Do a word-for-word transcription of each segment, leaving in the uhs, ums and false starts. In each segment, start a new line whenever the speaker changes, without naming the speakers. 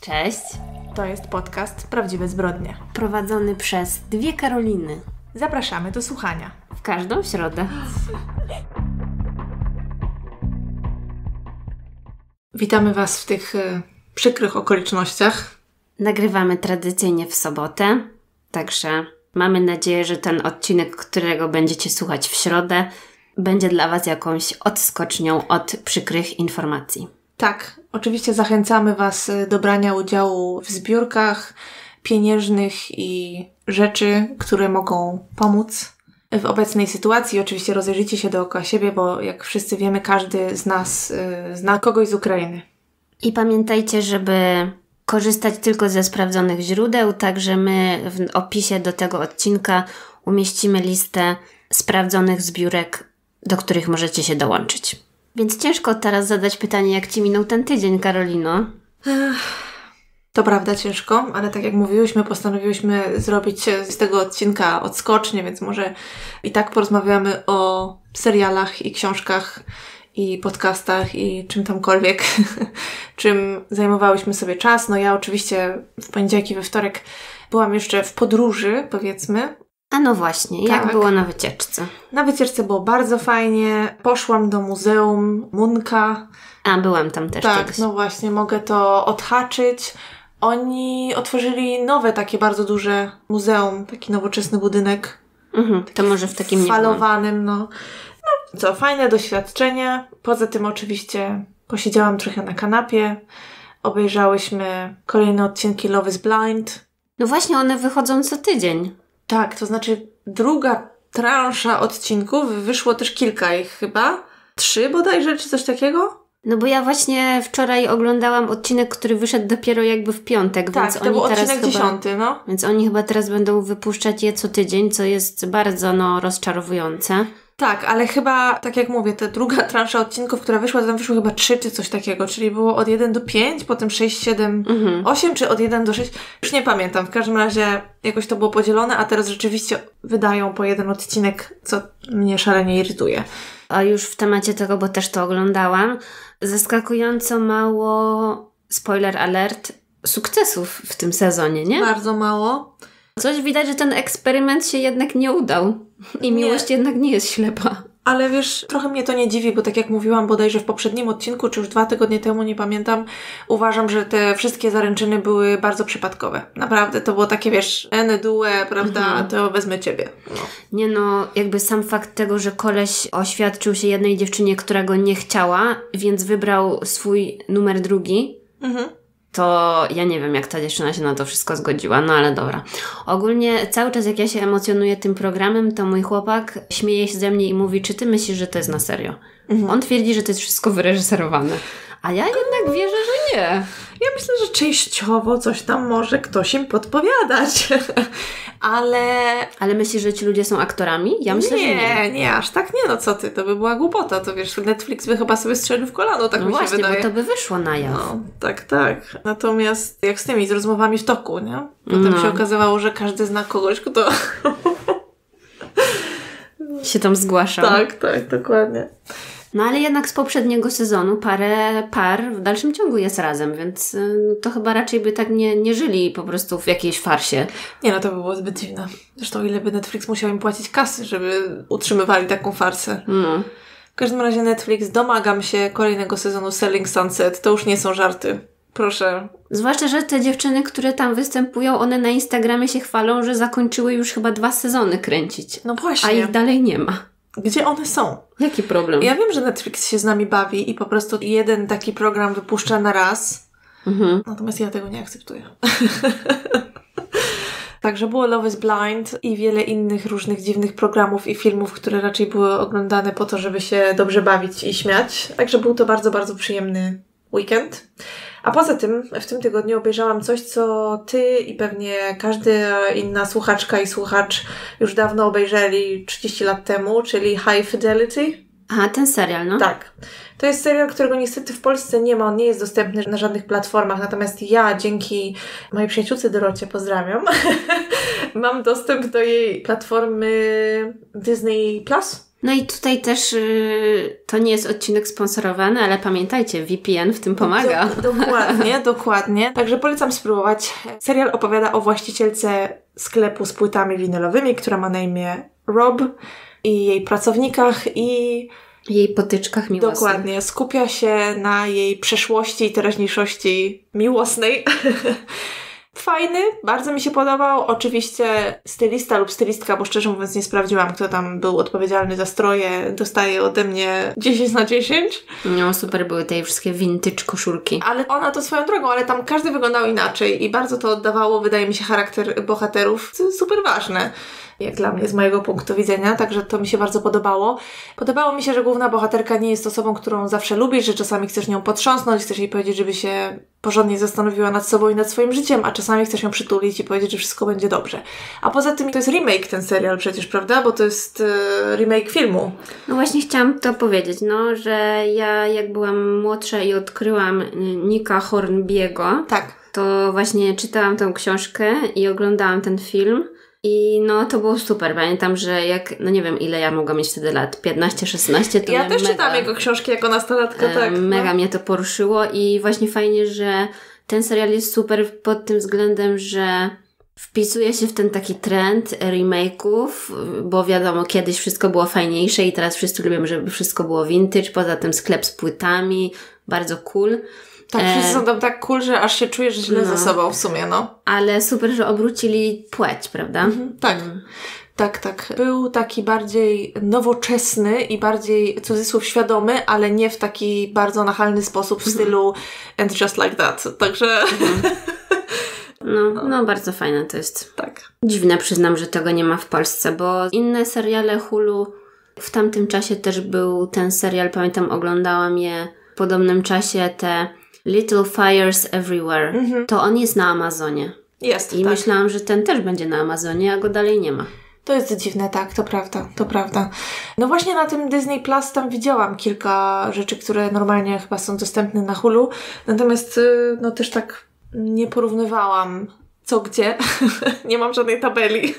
Cześć.
To jest podcast Prawdziwe Zbrodnie.
Prowadzony przez dwie Karoliny.
Zapraszamy do słuchania.
W każdą środę.
Witamy Was w tych y, przykrych okolicznościach.
Nagrywamy tradycyjnie w sobotę, także mamy nadzieję, że ten odcinek, którego będziecie słuchać w środę, będzie dla Was jakąś odskocznią od przykrych informacji.
Tak, oczywiście zachęcamy Was do brania udziału w zbiórkach pieniężnych i rzeczy, które mogą pomóc w obecnej sytuacji. Oczywiście rozejrzyjcie się dookoła siebie, bo jak wszyscy wiemy, każdy z nas y, zna kogoś z Ukrainy.
I pamiętajcie, żeby korzystać tylko ze sprawdzonych źródeł, także my w opisie do tego odcinka umieścimy listę sprawdzonych zbiórek, do których możecie się dołączyć. Więc ciężko teraz zadać pytanie, jak Ci minął ten tydzień, Karolino?
To prawda, ciężko, ale tak jak mówiłyśmy, postanowiłyśmy zrobić z tego odcinka odskocznie, więc może i tak porozmawiamy o serialach i książkach i podcastach i czym tamkolwiek, czym zajmowałyśmy sobie czas. No ja oczywiście w poniedziałek i we wtorek byłam jeszcze w podróży, powiedzmy.
A no właśnie, jak
tak.
było na wycieczce?
Na wycieczce było bardzo fajnie. Poszłam do Muzeum Munka.
A, byłam tam też
Tak,
kiedyś.
no właśnie, mogę to odhaczyć. Oni otworzyli nowe takie bardzo duże muzeum, taki nowoczesny budynek.
Mhm, to może w takim
falowanym, no. No co, fajne doświadczenie. Poza tym oczywiście posiedziałam trochę na kanapie. Obejrzałyśmy kolejne odcinki Love is Blind.
No właśnie, one wychodzą co tydzień.
Tak, to znaczy druga transza odcinków, wyszło też kilka ich chyba. Trzy bodajże, czy coś takiego?
No bo ja właśnie wczoraj oglądałam odcinek, który wyszedł dopiero jakby w piątek,
tak,
więc
to
oni
był
teraz
odcinek
chyba,
dziesiąty, no.
Więc oni chyba teraz będą wypuszczać je co tydzień, co jest bardzo no rozczarowujące.
Tak, ale chyba, tak jak mówię, ta druga transza odcinków, która wyszła, to tam wyszło chyba trzy czy coś takiego, czyli było od jeden do pięć, potem sześć, siedem,
mhm.
osiem, czy od jeden do sześć, już nie pamiętam, w każdym razie jakoś to było podzielone, a teraz rzeczywiście wydają po jeden odcinek, co mnie szalenie irytuje.
A już w temacie tego, bo też to oglądałam, zaskakująco mało, spoiler alert, sukcesów w tym sezonie, nie?
Bardzo mało.
Coś widać, że ten eksperyment się jednak nie udał i miłość nie. jednak nie jest ślepa.
Ale wiesz, trochę mnie to nie dziwi, bo tak jak mówiłam bodajże w poprzednim odcinku, czy już dwa tygodnie temu, nie pamiętam, uważam, że te wszystkie zaręczyny były bardzo przypadkowe. Naprawdę, to było takie, wiesz, ene due, prawda, mhm. to wezmę ciebie. No.
Nie no, jakby sam fakt tego, że koleś oświadczył się jednej dziewczynie, która go nie chciała, więc wybrał swój numer drugi, mhm. to ja nie wiem, jak ta dziewczyna się na to wszystko zgodziła, no ale dobra. Ogólnie cały czas jak ja się emocjonuję tym programem, to mój chłopak śmieje się ze mnie i mówi, czy ty myślisz, że to jest na serio? Mhm. On twierdzi, że to jest wszystko wyreżyserowane. A ja jednak wierzę, że nie.
Ja myślę, że częściowo coś tam może ktoś im podpowiadać. Ale...
Ale myślisz, że ci ludzie są aktorami? Ja myślę,
nie,
że nie.
Nie, nie, aż tak nie, no co ty, to by była głupota. To wiesz, Netflix by chyba sobie strzelił w kolano, tak
no
mi się
właśnie,
wydaje.
bo to by wyszło na jaw.
No, tak, tak. Natomiast jak z tymi, z rozmowami w toku, nie? Potem
no.
się okazywało, że każdy zna kogoś, kto...
się tam zgłaszał.
Tak, tak, dokładnie.
No ale jednak z poprzedniego sezonu parę par w dalszym ciągu jest razem, więc y, to chyba raczej by tak nie, nie żyli po prostu w jakiejś farsie.
Nie no, to by było zbyt dziwne. Zresztą ile by Netflix musiał im płacić kasy, żeby utrzymywali taką farsę.
No.
W każdym razie Netflix, domagam się kolejnego sezonu Selling Sunset. To już nie są żarty. Proszę.
Zwłaszcza, że te dziewczyny, które tam występują, one na Instagramie się chwalą, że zakończyły już chyba dwa sezony kręcić.
No właśnie.
A ich dalej nie ma.
Gdzie one są?
Jaki problem?
Ja wiem, że Netflix się z nami bawi i po prostu jeden taki program wypuszcza na raz. Mhm. Natomiast ja tego nie akceptuję. Także było Love is Blind i wiele innych różnych dziwnych programów i filmów, które raczej były oglądane po to, żeby się dobrze bawić i śmiać. Także był to bardzo, bardzo przyjemny weekend. A poza tym w tym tygodniu obejrzałam coś, co ty i pewnie każda inna słuchaczka i słuchacz już dawno obejrzeli trzydzieści lat temu, czyli High Fidelity.
Aha, ten serial, no.
Tak. To jest serial, którego niestety w Polsce nie ma, on nie jest dostępny na żadnych platformach, natomiast ja dzięki mojej przyjaciółce Dorocie, pozdrawiam, mam dostęp do jej platformy Disney Plus.
No i tutaj też yy, to nie jest odcinek sponsorowany, ale pamiętajcie, V P N w tym pomaga.
Do, dokładnie, dokładnie. Także polecam spróbować. Serial opowiada o właścicielce sklepu z płytami winylowymi, która ma na imię Rob, i jej pracownikach i
jej potyczkach miłosnych.
Dokładnie. Skupia się na jej przeszłości i teraźniejszości miłosnej. Fajny, bardzo mi się podobał. Oczywiście stylista lub stylistka, bo szczerze mówiąc nie sprawdziłam, kto tam był odpowiedzialny za stroje, dostaje ode mnie dziesięć na dziesięć.
No super były te wszystkie vintage koszulki.
Ale ona to swoją drogą, ale tam każdy wyglądał inaczej i bardzo to oddawało, wydaje mi się, charakter bohaterów. Super ważne, jak dla mnie, z mojego punktu widzenia, także to mi się bardzo podobało. Podobało mi się, że główna bohaterka nie jest osobą, którą zawsze lubisz, że czasami chcesz nią potrząsnąć, chcesz jej powiedzieć, żeby się porządnie zastanowiła nad sobą i nad swoim życiem, a czasami chcesz ją przytulić i powiedzieć, że wszystko będzie dobrze. A poza tym to jest remake ten serial przecież, prawda? Bo to jest e, remake filmu.
No właśnie chciałam to powiedzieć, no, że ja jak byłam młodsza i odkryłam Nicka Hornby'ego,
tak,
to właśnie czytałam tę książkę i oglądałam ten film. I no, to było super. Pamiętam, że jak, no nie wiem, ile ja mogłam mieć wtedy lat, piętnaście szesnaście, to
ja też
mega,
czytałam jego książki jako nastolatka,
e,
tak.
Mega
no.
mnie to poruszyło i właśnie fajnie, że ten serial jest super pod tym względem, że wpisuje się w ten taki trend remake'ów, bo wiadomo, kiedyś wszystko było fajniejsze i teraz wszyscy lubią, żeby wszystko było vintage, poza tym sklep z płytami, bardzo cool.
Tak, wszyscy są tam tak cool, że aż się czujesz źle
no.
ze sobą w sumie, no.
Ale super, że obrócili płeć, prawda?
Mhm, tak. Mm. Tak, tak. Był taki bardziej nowoczesny i bardziej, cudzysłów, świadomy, ale nie w taki bardzo nachalny sposób w stylu and just like that. Także...
Mhm. No, no, bardzo fajne to jest.
Tak.
Dziwne, przyznam, że tego nie ma w Polsce, bo inne seriale Hulu, w tamtym czasie też był ten serial, pamiętam, oglądałam je w podobnym czasie, te Little Fires Everywhere. Mhm. To on jest na Amazonie.
Jest,
I
tak.
myślałam, że ten też będzie na Amazonie, a go dalej nie ma.
To jest dziwne, tak, to prawda, to prawda. No właśnie na tym Disney Plus tam widziałam kilka rzeczy, które normalnie chyba są dostępne na Hulu, natomiast no też tak nie porównywałam co gdzie. Nie mam żadnej tabeli.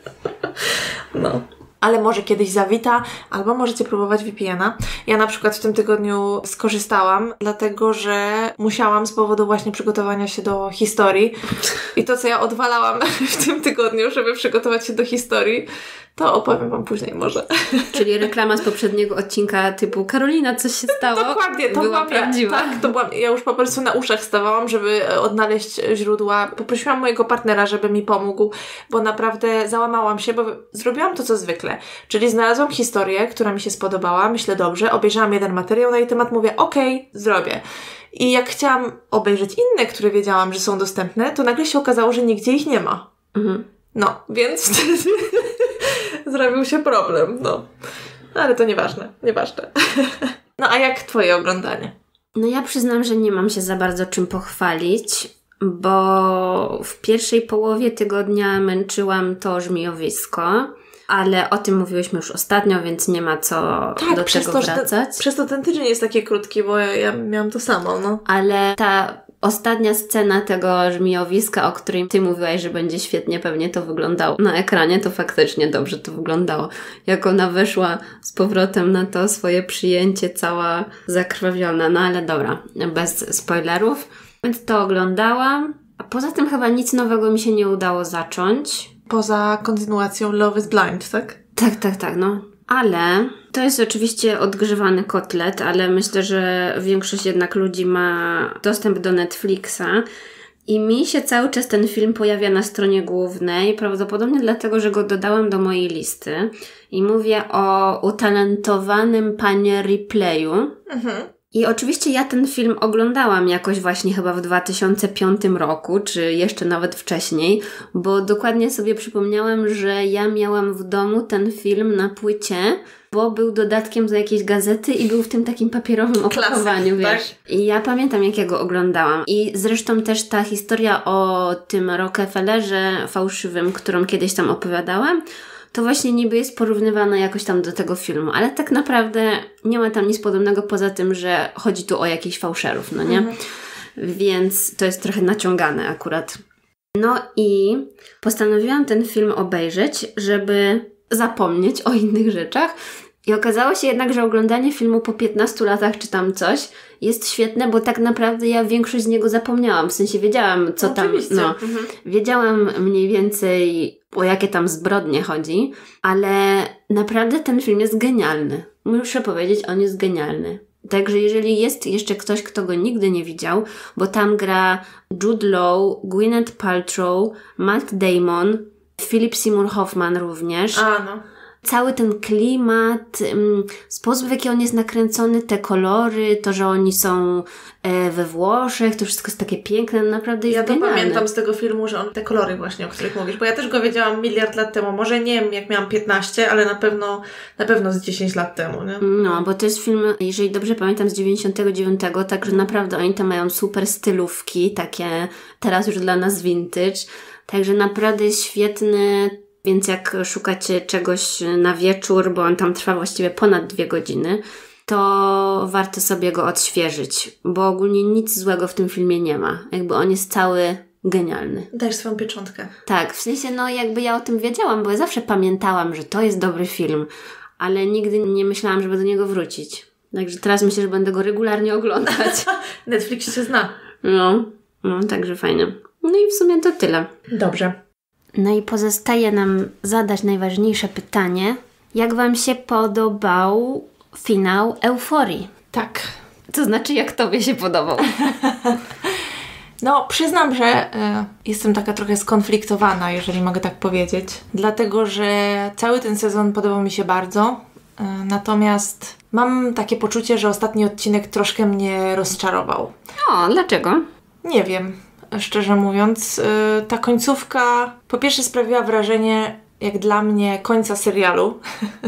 No. Ale może kiedyś zawita, albo możecie próbować V P N a. Ja na przykład w tym tygodniu skorzystałam, dlatego że musiałam z powodu właśnie przygotowania się do historii. I to, co ja odwalałam w tym tygodniu, żeby przygotować się do historii, to opowiem Wam później może.
Czyli reklama z poprzedniego odcinka typu Karolina, coś się stało?
Dokładnie, to
była prawdziwa.
Ja, tak, to byłam, ja już po prostu na uszach stawałam, żeby odnaleźć źródła. Poprosiłam mojego partnera, żeby mi pomógł, bo naprawdę załamałam się, bo zrobiłam to, co zwykle. Czyli znalazłam historię, która mi się spodobała, myślę dobrze, obejrzałam jeden materiał na jej temat, mówię okej, okay, zrobię. I jak chciałam obejrzeć inne, które wiedziałam, że są dostępne, to nagle się okazało, że nigdzie ich nie ma. Mhm. No, więc wtedy zrobił się problem, no. Ale to nieważne, nieważne. No a jak Twoje oglądanie?
No ja przyznam, że nie mam się za bardzo czym pochwalić, bo w pierwszej połowie tygodnia męczyłam to żmijowisko, ale o tym mówiłyśmy już ostatnio, więc nie ma co
tak,
do
przez
tego
to,
wracać.
Te, przez to ten tydzień jest taki krótki, bo ja, ja miałam to samo, no.
Ale ta ostatnia scena tego żmijowiska, o której Ty mówiłaś, że będzie świetnie pewnie to wyglądało na ekranie, to faktycznie dobrze to wyglądało. Jak ona weszła z powrotem na to swoje przyjęcie, cała zakrwawiona. No ale dobra, bez spoilerów. Więc to oglądałam. A poza tym chyba nic nowego mi się nie udało zacząć.
Poza kontynuacją Love is Blind, tak?
Tak, tak, tak, no. Ale to jest oczywiście odgrzewany kotlet, ale myślę, że większość jednak ludzi ma dostęp do Netflixa i mi się cały czas ten film pojawia na stronie głównej, prawdopodobnie dlatego, że go dodałam do mojej listy i mówię o utalentowanym panie Riplayu. Mhm. I oczywiście ja ten film oglądałam jakoś właśnie chyba w dwa tysiące piątym roku, czy jeszcze nawet wcześniej, bo dokładnie sobie przypomniałam, że ja miałam w domu ten film na płycie, bo był dodatkiem do jakiejś gazety i był w tym takim papierowym opakowaniu, wiesz. Tak? I ja pamiętam, jak ja go oglądałam. I zresztą też ta historia o tym Rockefellerze fałszywym, którą kiedyś tam opowiadałam, to właśnie niby jest porównywana jakoś tam do tego filmu, ale tak naprawdę nie ma tam nic podobnego poza tym, że chodzi tu o jakichś fałszerów, no nie? Mhm. Więc to jest trochę naciągane akurat. No i postanowiłam ten film obejrzeć, żeby zapomnieć o innych rzeczach I okazało się jednak, że oglądanie filmu po piętnastu latach czy tam coś jest świetne, bo tak naprawdę ja większość z niego zapomniałam. W sensie wiedziałam, co tam...
Oczywiście.
No,
mhm.
Wiedziałam mniej więcej, o jakie tam zbrodnie chodzi, ale naprawdę ten film jest genialny. Muszę powiedzieć, on jest genialny. Także jeżeli jest jeszcze ktoś, kto go nigdy nie widział, bo tam gra Jude Law, Gwyneth Paltrow, Matt Damon, Philip Seymour Hoffman również.
A, no.
Cały ten klimat, sposób w jaki on jest nakręcony, te kolory, to, że oni są we Włoszech, to wszystko jest takie piękne, naprawdę jest
Ja to
genialne.
pamiętam z tego filmu, że on te kolory właśnie, o których mówisz, bo ja też go wiedziałam miliard lat temu, może nie wiem jak miałam piętnaście, ale na pewno na pewno z dziesięć lat temu, nie?
No, bo to jest film, jeżeli dobrze pamiętam, z dziewięćdziesiątego dziewiątego, także naprawdę oni tam mają super stylówki, takie teraz już dla nas vintage, także naprawdę jest świetny. Więc jak szukacie czegoś na wieczór, bo on tam trwa właściwie ponad dwie godziny, to warto sobie go odświeżyć, bo ogólnie nic złego w tym filmie nie ma. Jakby on jest cały genialny.
Dajesz swoją pieczątkę.
Tak, w sensie no jakby ja o tym wiedziałam, bo ja zawsze pamiętałam, że to jest dobry film, ale nigdy nie myślałam, żeby do niego wrócić. Także teraz myślę, że będę go regularnie oglądać.
Netflix się zna.
No, no, także fajnie. No i w sumie to tyle.
Dobrze.
No i pozostaje nam zadać najważniejsze pytanie. Jak Wam się podobał finał Euforii?
Tak.
To znaczy, jak Tobie się podobał?
No, przyznam, że y, jestem taka trochę skonfliktowana, jeżeli mogę tak powiedzieć. Dlatego, że cały ten sezon podobał mi się bardzo. Y, natomiast mam takie poczucie, że ostatni odcinek troszkę mnie rozczarował.
O, dlaczego?
Nie wiem. Szczerze mówiąc, yy, ta końcówka po pierwsze sprawiła wrażenie, jak dla mnie, końca serialu.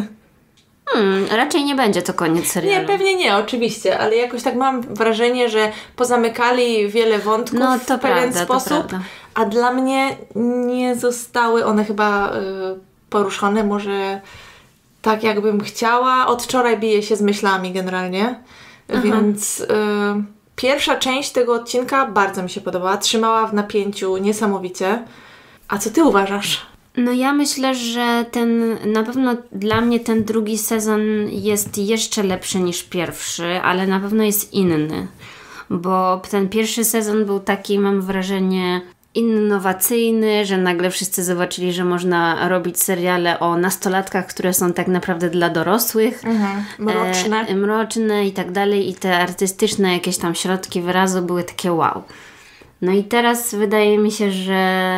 Hmm, raczej nie będzie to koniec serialu.
Nie, pewnie nie, oczywiście, ale jakoś tak mam wrażenie, że pozamykali wiele wątków
no, to
w pewien
prawda,
sposób,
to prawda.
a dla mnie nie zostały one chyba yy, poruszone, może tak jakbym chciała. Od wczoraj biję się z myślami generalnie, Aha. więc... Yy, Pierwsza część tego odcinka bardzo mi się podobała. Trzymała w napięciu niesamowicie. A co Ty uważasz?
No ja myślę, że ten, na pewno dla mnie ten drugi sezon jest jeszcze lepszy niż pierwszy, ale na pewno jest inny. Bo ten pierwszy sezon był taki, mam wrażenie, innowacyjny, że nagle wszyscy zobaczyli, że można robić seriale o nastolatkach, które są tak naprawdę dla dorosłych.
Mhm. Mroczne.
E, mroczne i tak dalej. I te artystyczne jakieś tam środki wyrazu były takie wow. No i teraz wydaje mi się, że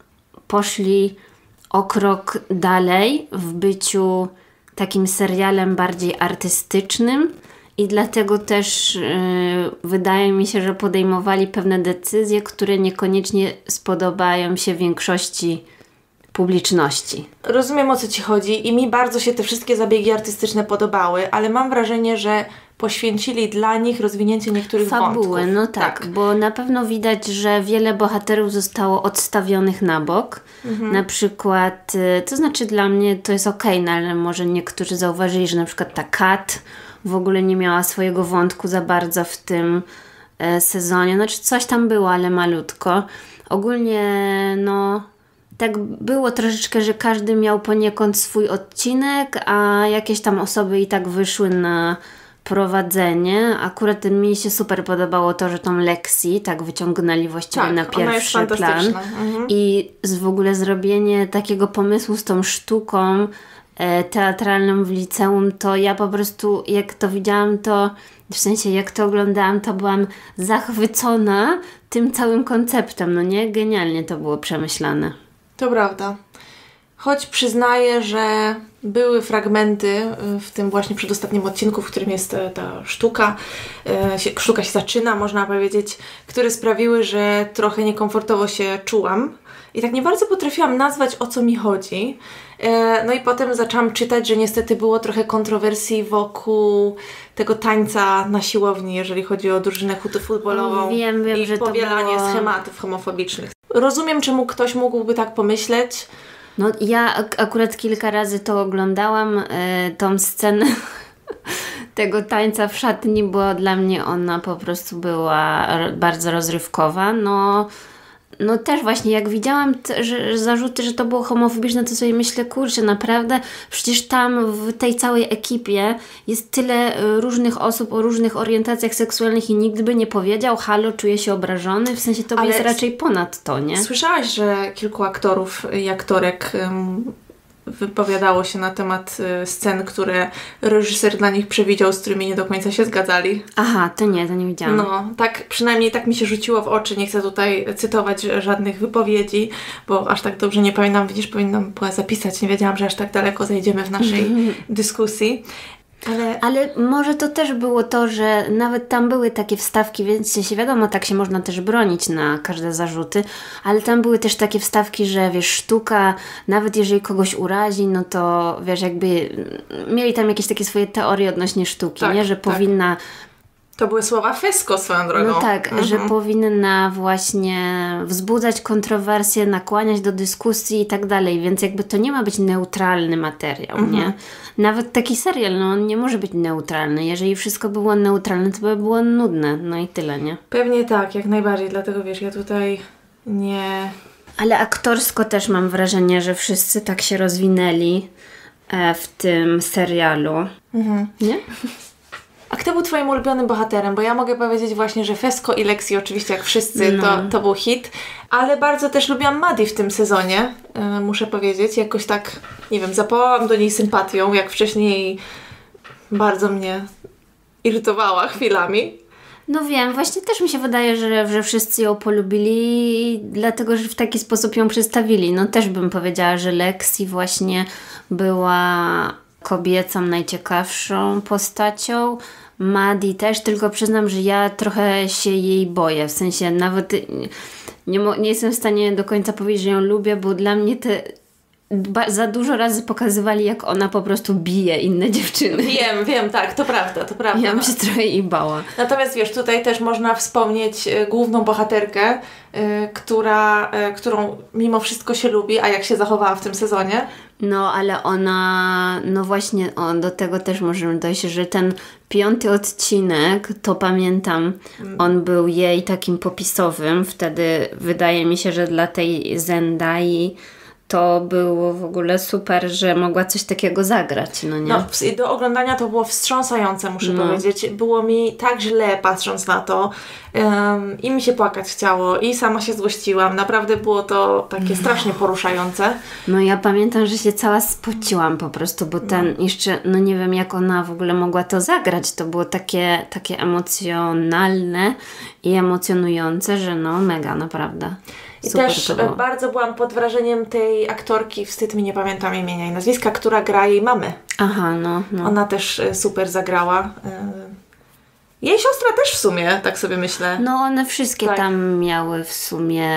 poszli o krok dalej w byciu takim serialem bardziej artystycznym. I dlatego też yy, wydaje mi się, że podejmowali pewne decyzje, które niekoniecznie spodobają się większości publiczności.
Rozumiem, o co Ci chodzi i mi bardzo się te wszystkie zabiegi artystyczne podobały, ale mam wrażenie, że poświęcili dla nich rozwinięcie niektórych
Fabuły,
wątków.
no tak, tak, bo na pewno widać, że wiele bohaterów zostało odstawionych na bok. Mhm. Na przykład, to znaczy dla mnie to jest okej, okay, no ale może niektórzy zauważyli, że na przykład ta Kat w ogóle nie miała swojego wątku za bardzo w tym e, sezonie. Znaczy coś tam było, ale malutko. Ogólnie no tak było troszeczkę, że każdy miał poniekąd swój odcinek, a jakieś tam osoby i tak wyszły na prowadzenie. Akurat mi się super podobało to, że tą Lexi tak wyciągnęli właściwie
tak,
na pierwszy plan.
Mhm.
I z, w ogóle zrobienie takiego pomysłu z tą sztuką teatralną w liceum, to ja po prostu jak to widziałam, to w sensie jak to oglądałam, to byłam zachwycona tym całym konceptem, no nie? Genialnie to było przemyślane.
To prawda. Choć przyznaję, że były fragmenty w tym właśnie przedostatnim odcinku, w którym jest ta sztuka, sztuka się zaczyna, można powiedzieć, które sprawiły, że trochę niekomfortowo się czułam i tak nie bardzo potrafiłam nazwać, o co mi chodzi. No i potem zaczęłam czytać, że niestety było trochę kontrowersji wokół tego tańca na siłowni, jeżeli chodzi o drużynę futbolową.
Wiem, wiem,
i
że
powielanie
to było...
schematów homofobicznych. Rozumiem, czemu ktoś mógłby tak pomyśleć.
No ja ak- akurat kilka razy to oglądałam, y, tą scenę tego tańca w szatni, bo dla mnie ona po prostu była r- bardzo rozrywkowa. No No też właśnie, jak widziałam te, że, zarzuty, że to było homofobiczne, to sobie myślę, kurczę, naprawdę, przecież tam w tej całej ekipie jest tyle różnych osób o różnych orientacjach seksualnych i nikt by nie powiedział, halo, czuję się obrażony, w sensie to jest raczej ponad to, nie?
Słyszałaś, że kilku aktorów i aktorek um, wypowiadało się na temat y, scen, które reżyser dla nich przewidział, z którymi nie do końca się zgadzali.
Aha, to nie, to nie widziałam.
No, tak, przynajmniej tak mi się rzuciło w oczy. Nie chcę tutaj cytować żadnych wypowiedzi, bo aż tak dobrze nie pamiętam. Widzisz, powinnam była zapisać. Nie wiedziałam, że aż tak daleko zajdziemy w naszej dyskusji. Ale...
Ale może to też było to, że nawet tam były takie wstawki, więc się wiadomo, tak się można też bronić na każde zarzuty, ale tam były też takie wstawki, że wiesz, sztuka, nawet jeżeli kogoś urazi, no to wiesz, jakby mieli tam jakieś takie swoje teorie odnośnie sztuki,
tak,
nie? Że
tak.
powinna...
To były słowa Fesko swoją drogą.
No tak, mhm. że powinna właśnie wzbudzać kontrowersje, nakłaniać do dyskusji i tak dalej, więc jakby to nie ma być neutralny materiał, mhm. nie? Nawet taki serial, no on nie może być neutralny. Jeżeli wszystko było neutralne, to by było nudne, no i tyle, nie?
Pewnie tak, jak najbardziej, dlatego wiesz, ja tutaj nie...
Ale aktorsko też mam wrażenie, że wszyscy tak się rozwinęli w tym serialu,
mhm.
nie?
A kto był twoim ulubionym bohaterem? Bo ja mogę powiedzieć właśnie, że Fesko i Lexi oczywiście jak wszyscy
no.
to, to był hit, ale bardzo też lubiłam Maddie w tym sezonie, yy, muszę powiedzieć. Jakoś tak, nie wiem, zapałam do niej sympatią, jak wcześniej bardzo mnie irytowała chwilami.
No wiem, właśnie też mi się wydaje, że, że wszyscy ją polubili, dlatego że w taki sposób ją przedstawili. No też bym powiedziała, że Lexi właśnie była kobiecą najciekawszą postacią. Maddie też, tylko przyznam, że ja trochę się jej boję. W sensie nawet nie, mo- nie jestem w stanie do końca powiedzieć, że ją lubię, bo dla mnie te ba- za dużo razy pokazywali, jak ona po prostu bije inne dziewczyny.
Wiem, wiem, tak, to prawda, to prawda.
Ja bym się trochę jej bała.
Natomiast wiesz, tutaj też można wspomnieć y, główną bohaterkę, y, która, y, którą mimo wszystko się lubi, a jak się zachowała w tym sezonie.
No, ale ona, no właśnie, o, do tego też możemy dojść, że ten piąty odcinek, to pamiętam, on był jej takim popisowym. Wtedy wydaje mi się, że dla tej Zendai to było w ogóle super, że mogła coś takiego zagrać, no nie?
No, do oglądania to było wstrząsające, muszę no. powiedzieć. Było mi tak źle patrząc na to um, i mi się płakać chciało i sama się złościłam. Naprawdę było to takie strasznie poruszające.
No ja pamiętam, że się cała spociłam po prostu, bo ten no. jeszcze, no nie wiem jak ona w ogóle mogła to zagrać. To było takie, takie emocjonalne i emocjonujące, że no mega, naprawdę.
I
super
też bardzo byłam pod wrażeniem tej aktorki, wstyd mi nie pamiętam imienia i nazwiska, która gra jej mamę.
Aha, no, no.
Ona też super zagrała. Jej siostra też w sumie, tak sobie myślę.
No one wszystkie
tak.
tam miały w sumie...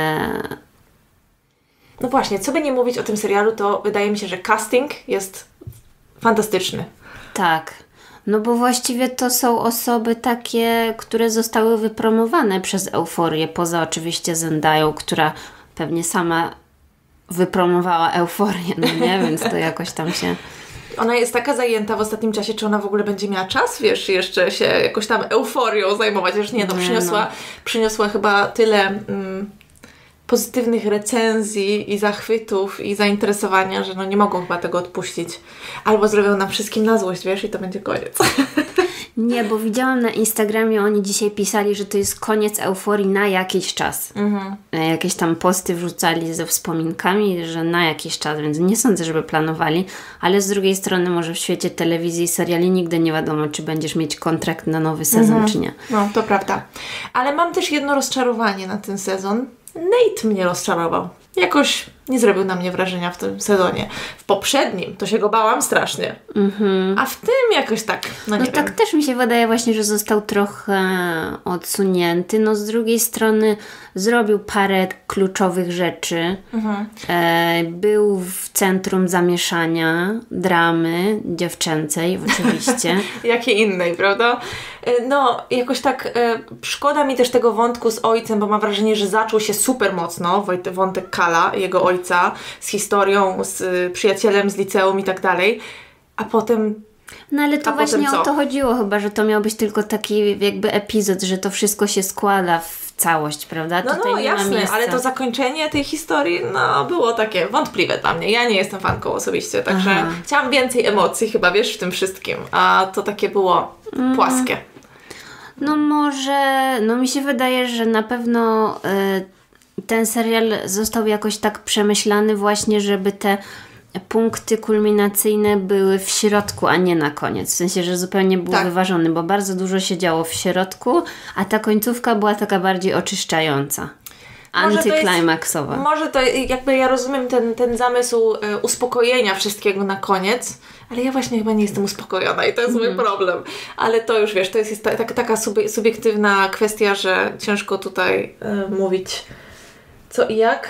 No właśnie, co by nie mówić o tym serialu, to wydaje mi się, że casting jest fantastyczny.
Tak. No bo właściwie to są osoby takie, które zostały wypromowane przez Euforię, poza oczywiście Zendają, która pewnie sama wypromowała Euforię, no nie? Więc to jakoś tam się...
Ona jest taka zajęta w ostatnim czasie, czy ona w ogóle będzie miała czas, wiesz, jeszcze się jakoś tam euforią zajmować, już nie, no przyniosła, no. przyniosła chyba tyle... Mm, pozytywnych recenzji i zachwytów i zainteresowania, że no nie mogą chyba tego odpuścić. Albo zrobią nam wszystkim na złość, wiesz, i to będzie koniec.
Nie, bo widziałam na Instagramie, oni dzisiaj pisali, że to jest koniec Euforii na jakiś czas.
Mhm.
Jakieś tam posty wrzucali ze wspominkami, że na jakiś czas, więc nie sądzę, żeby planowali, ale z drugiej strony może w świecie telewizji i seriali nigdy nie wiadomo, czy będziesz mieć kontrakt na nowy sezon, mhm. czy nie.
No, to prawda. Ale mam też jedno rozczarowanie na ten sezon. Nate mnie rozczarował. Jakoś nie zrobił na mnie wrażenia w tym sezonie. W poprzednim to się go bałam strasznie. Mm-hmm. A w tym jakoś tak, no nie
No tak
wiem.
też mi się wydaje właśnie, że został trochę odsunięty. No z drugiej strony zrobił parę kluczowych rzeczy. Mm-hmm. E, był w centrum zamieszania, dramy dziewczęcej oczywiście.
Jakiej innej, prawda? No, jakoś tak e, szkoda mi też tego wątku z ojcem, bo mam wrażenie, że zaczął się super mocno, wątek Kala, jego ojca, z historią, z y, przyjacielem z liceum i tak dalej, a potem...
No ale to
a
właśnie
potem
o to chodziło chyba, że to miał być tylko taki jakby epizod, że to wszystko się składa w całość, prawda?
No,
Tutaj
no
nie ma
jasne,
miejsca.
ale to zakończenie tej historii, no było takie wątpliwe dla mnie. Ja nie jestem fanką osobiście, także Aha. chciałam więcej emocji chyba, wiesz, w tym wszystkim, a to takie było mm. płaskie.
No może, no mi się wydaje, że na pewno y, ten serial został jakoś tak przemyślany właśnie, żeby te punkty kulminacyjne były w środku, a nie na koniec. W sensie, że zupełnie był tak. wyważony, bo bardzo dużo się działo w środku, a ta końcówka była taka bardziej oczyszczająca. Antyklimaksowa.
Może to jakby ja rozumiem ten, ten zamysł e, uspokojenia wszystkiego na koniec, ale ja właśnie chyba nie jestem uspokojona i to jest mm. mój problem. Ale to już wiesz, to jest, jest ta, ta, taka subiektywna kwestia, że ciężko tutaj e, mówić co i jak.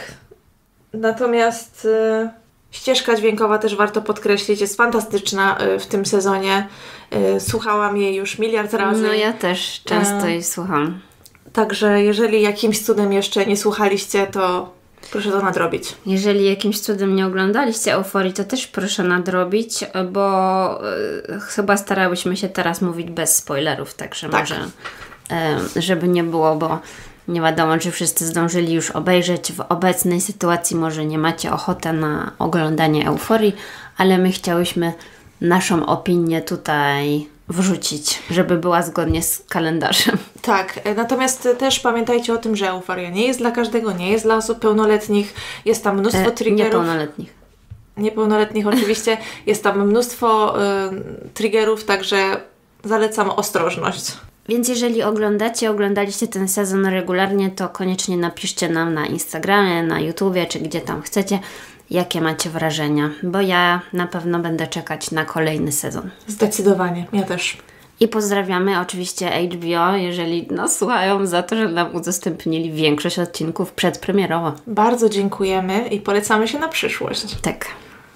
Natomiast e, ścieżka dźwiękowa też warto podkreślić, jest fantastyczna e, w tym sezonie. E, słuchałam jej już miliard razy.
No ja też często e, jej słucham.
Także jeżeli jakimś cudem jeszcze nie słuchaliście, to proszę to nadrobić.
Jeżeli jakimś cudem nie oglądaliście Euforii, to też proszę nadrobić, bo y, chyba starałyśmy się teraz mówić bez spoilerów, także tak. może y, żeby nie było, bo nie wiadomo, czy wszyscy zdążyli już obejrzeć. W obecnej sytuacji może nie macie ochoty na oglądanie Euforii, ale my chciałyśmy naszą opinię tutaj wrzucić, żeby była zgodnie z kalendarzem.
Tak, natomiast też pamiętajcie o tym, że Euforia nie jest dla każdego, nie jest dla osób pełnoletnich, jest tam mnóstwo e, triggerów.
Niepełnoletnich.
Niepełnoletnich oczywiście, jest tam mnóstwo y, triggerów, także zalecam ostrożność.
Więc jeżeli oglądacie, oglądaliście ten sezon regularnie, to koniecznie napiszcie nam na Instagramie, na YouTubie, czy gdzie tam chcecie, jakie macie wrażenia, bo ja na pewno będę czekać na kolejny sezon.
Zdecydowanie, ja też.
I pozdrawiamy oczywiście H B O, jeżeli nas słuchają, za to, że nam udostępnili większość odcinków przedpremierowo.
Bardzo dziękujemy i polecamy się na przyszłość.
Tak.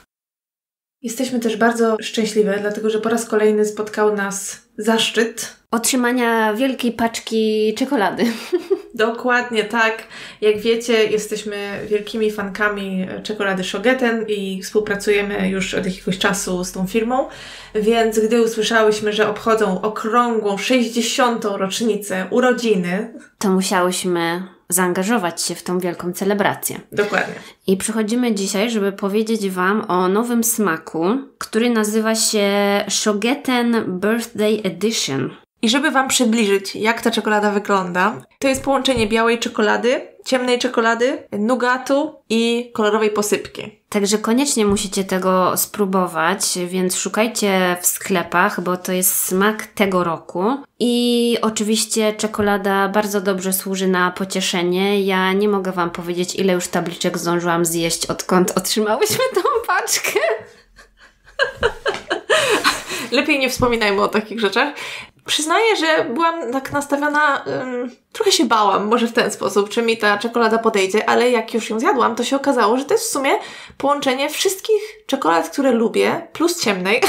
Jesteśmy też bardzo szczęśliwe, dlatego że po raz kolejny spotkał nas zaszczyt
otrzymania wielkiej paczki czekolady.
Dokładnie tak. Jak wiecie, jesteśmy wielkimi fankami czekolady Schoggeten i współpracujemy już od jakiegoś czasu z tą firmą, więc gdy usłyszałyśmy, że obchodzą okrągłą sześćdziesiątą rocznicę urodziny,
to musiałyśmy zaangażować się w tą wielką celebrację.
Dokładnie.
I przychodzimy dzisiaj, żeby powiedzieć Wam o nowym smaku, który nazywa się Schoggeten Birthday Edition.
I żeby Wam przybliżyć, jak ta czekolada wygląda, to jest połączenie białej czekolady, ciemnej czekolady, nugatu i kolorowej posypki.
Także koniecznie musicie tego spróbować, więc szukajcie w sklepach, bo to jest smak tego roku. I oczywiście czekolada bardzo dobrze służy na pocieszenie. Ja nie mogę Wam powiedzieć, ile już tabliczek zdążyłam zjeść, odkąd otrzymałyśmy tą paczkę.
Lepiej nie wspominajmy o takich rzeczach. Przyznaję, że byłam tak nastawiona, um, trochę się bałam, może w ten sposób, czy mi ta czekolada podejdzie, ale jak już ją zjadłam, to się okazało, że to jest w sumie połączenie wszystkich czekolad, które lubię, plus ciemnej.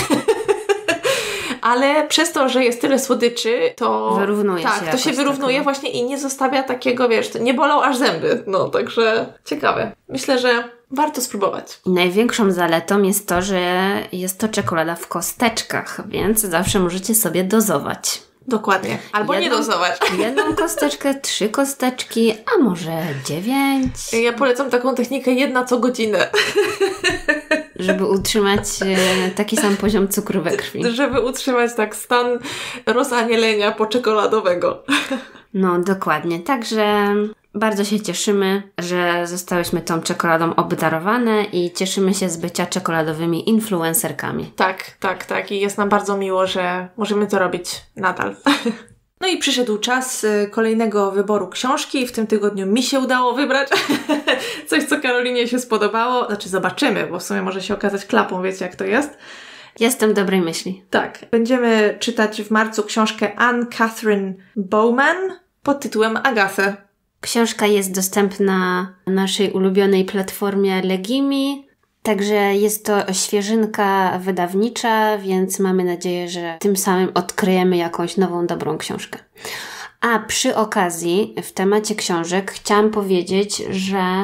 Ale przez to, że jest tyle słodyczy, to
wyrównuje
tak,
się
to się wyrównuje tak, właśnie i nie zostawia takiego, wiesz, nie bolą aż zęby. No, także ciekawe. Myślę, że warto spróbować.
I największą zaletą jest to, że jest to czekolada w kosteczkach, więc zawsze możecie sobie dozować.
Dokładnie. Albo jedną, nie dozować.
Jedną kosteczkę, trzy kosteczki, a może dziewięć.
Ja polecam taką technikę jedna co godzinę.
Żeby utrzymać e, taki sam poziom cukru we krwi.
Żeby utrzymać tak stan rozanielenia poczekoladowego.
No, dokładnie. Także bardzo się cieszymy, że zostałyśmy tą czekoladą obdarowane i cieszymy się z bycia czekoladowymi influencerkami.
Tak, tak, tak. I jest nam bardzo miło, że możemy to robić nadal. No i przyszedł czas kolejnego wyboru książki. W tym tygodniu mi się udało wybrać coś, co Karolinie się spodobało. Znaczy zobaczymy, bo w sumie może się okazać klapą, wiecie jak to jest.
Jestem dobrej myśli.
Tak. Będziemy czytać w marcu książkę Anne Catherine Bowman pod tytułem Agatę.
Książka jest dostępna na naszej ulubionej platformie Legimi, także jest to świeżynka wydawnicza, więc mamy nadzieję, że tym samym odkryjemy jakąś nową, dobrą książkę. A przy okazji, w temacie książek chciałam powiedzieć, że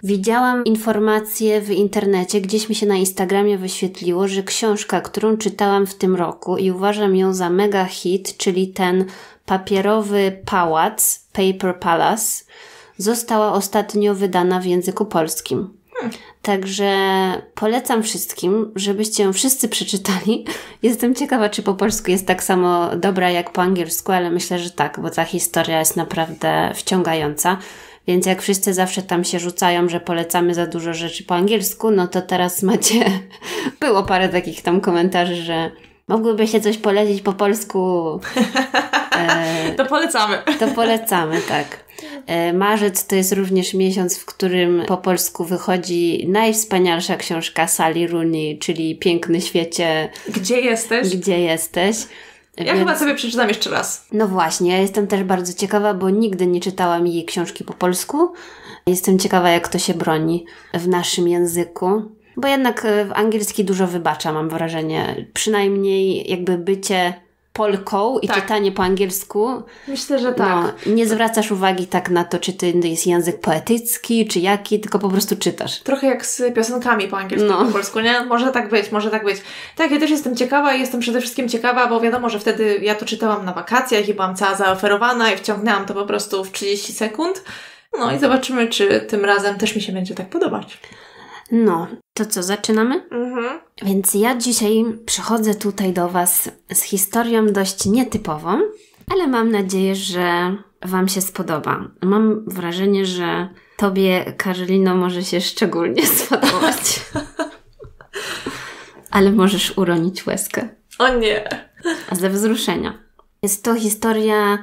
Widziałam informację w internecie, gdzieś mi się na Instagramie wyświetliło, że książka, którą czytałam w tym roku i uważam ją za mega hit, czyli ten papierowy pałac, Paper Palace, została ostatnio wydana w języku polskim. Hmm. Także polecam wszystkim, żebyście ją wszyscy przeczytali. Jestem ciekawa, czy po polsku jest tak samo dobra jak po angielsku, ale myślę, że tak, bo ta historia jest naprawdę wciągająca. Więc jak wszyscy zawsze tam się rzucają, że polecamy za dużo rzeczy po angielsku, no to teraz macie... Było parę takich tam komentarzy, że mogłyby się coś polecić po polsku.
E, to polecamy.
To polecamy, tak. E, marzec to jest również miesiąc, w którym po polsku wychodzi najwspanialsza książka Sally Rooney, czyli Piękny świecie.
Gdzie jesteś?
Gdzie jesteś.
Ja Więc... chyba sobie przeczytam jeszcze raz.
No właśnie, ja jestem też bardzo ciekawa, bo nigdy nie czytałam jej książki po polsku. Jestem ciekawa, jak to się broni w naszym języku. Bo jednak w angielski dużo wybacza, mam wrażenie. Przynajmniej jakby bycie Polką i tak. czytanie po angielsku.
Myślę, że tak.
No, nie zwracasz uwagi tak na to, czy to jest język poetycki, czy jaki, tylko po prostu czytasz.
Trochę jak z piosenkami po angielsku, no. po polsku, nie? Może tak być, może tak być. Tak, ja też jestem ciekawa i jestem przede wszystkim ciekawa, bo wiadomo, że wtedy ja to czytałam na wakacjach i byłam cała zaoferowana i wciągnęłam to po prostu w trzydzieści sekund. No i zobaczymy, czy tym razem też mi się będzie tak podobać.
No, to co, zaczynamy?
Mhm.
Więc ja dzisiaj przychodzę tutaj do Was z historią dość nietypową, ale mam nadzieję, że Wam się spodoba. Mam wrażenie, że Tobie, Karolino, może się szczególnie spodobać. Ale możesz uronić łezkę.
O nie!
Ze wzruszenia. Jest to historia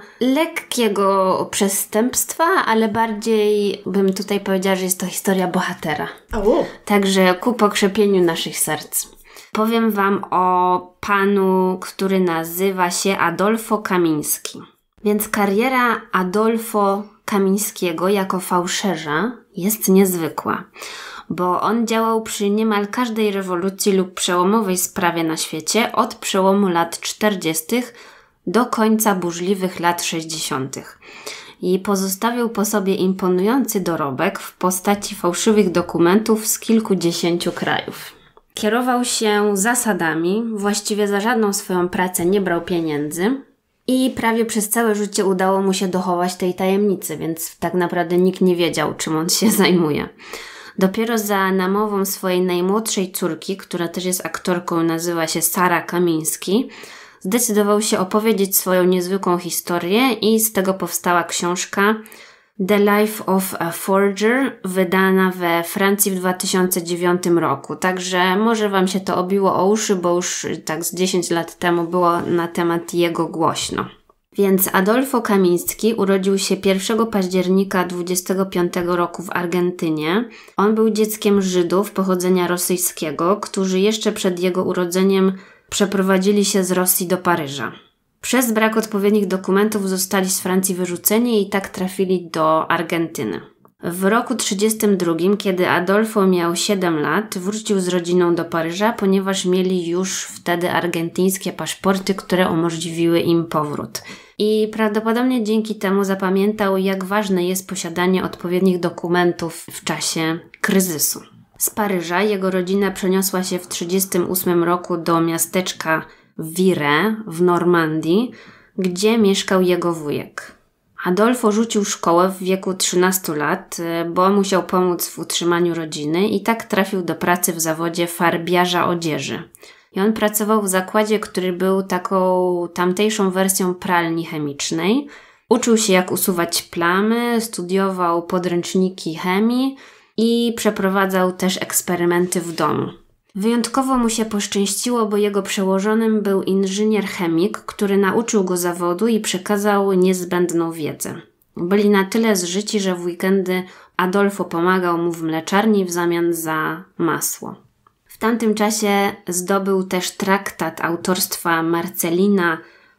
lekkiego przestępstwa, ale bardziej bym tutaj powiedziała, że jest to historia bohatera.
O.
Także ku pokrzepieniu naszych serc. Powiem Wam o panu, który nazywa się Adolfo Kamiński. Więc kariera Adolfo Kamińskiego jako fałszerza jest niezwykła, bo on działał przy niemal każdej rewolucji lub przełomowej sprawie na świecie od przełomu lat czterdziestych do końca burzliwych lat sześćdziesiątych. I pozostawił po sobie imponujący dorobek w postaci fałszywych dokumentów z kilkudziesięciu krajów. Kierował się zasadami, właściwie za żadną swoją pracę nie brał pieniędzy i prawie przez całe życie udało mu się dochować tej tajemnicy, więc tak naprawdę nikt nie wiedział, czym on się zajmuje. Dopiero za namową swojej najmłodszej córki, która też jest aktorką, nazywa się Sara Kamiński, zdecydował się opowiedzieć swoją niezwykłą historię i z tego powstała książka The Life of a Forger, wydana we Francji w dwa tysiące dziewiątym roku. Także może Wam się to obiło o uszy, bo już tak z dziesięć lat temu było na temat jego głośno. Więc Adolfo Kamiński urodził się pierwszego października dwudziestego piątego roku w Argentynie. On był dzieckiem Żydów pochodzenia rosyjskiego, którzy jeszcze przed jego urodzeniem przeprowadzili się z Rosji do Paryża. Przez brak odpowiednich dokumentów zostali z Francji wyrzuceni i tak trafili do Argentyny. W roku trzydziestym drugim, kiedy Adolfo miał siedem lat, wrócił z rodziną do Paryża, ponieważ mieli już wtedy argentyńskie paszporty, które umożliwiły im powrót. I prawdopodobnie dzięki temu zapamiętał, jak ważne jest posiadanie odpowiednich dokumentów w czasie kryzysu. Z Paryża jego rodzina przeniosła się w trzydziestym ósmym roku do miasteczka Viré w Normandii, gdzie mieszkał jego wujek. Adolfo rzucił szkołę w wieku trzynastu lat, bo musiał pomóc w utrzymaniu rodziny i tak trafił do pracy w zawodzie farbiarza odzieży. I on pracował w zakładzie, który był taką tamtejszą wersją pralni chemicznej. Uczył się, jak usuwać plamy, studiował podręczniki chemii i przeprowadzał też eksperymenty w domu. Wyjątkowo mu się poszczęściło, bo jego przełożonym był inżynier chemik, który nauczył go zawodu i przekazał niezbędną wiedzę. Byli na tyle zżyci, że w weekendy Adolfo pomagał mu w mleczarni w zamian za masło. W tamtym czasie zdobył też traktat autorstwa Marcelina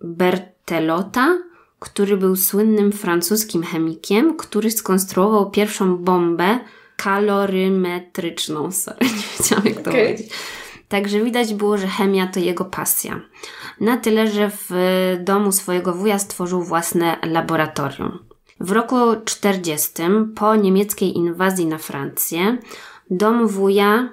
Berthelota, który był słynnym francuskim chemikiem, który skonstruował pierwszą bombę kalorymetryczną. Sorry, nie wiedziałam, jak to okay. powiedzieć. Także widać było, że chemia to jego pasja. Na tyle, że w domu swojego wuja stworzył własne laboratorium. W roku czterdziestym, po niemieckiej inwazji na Francję, dom wuja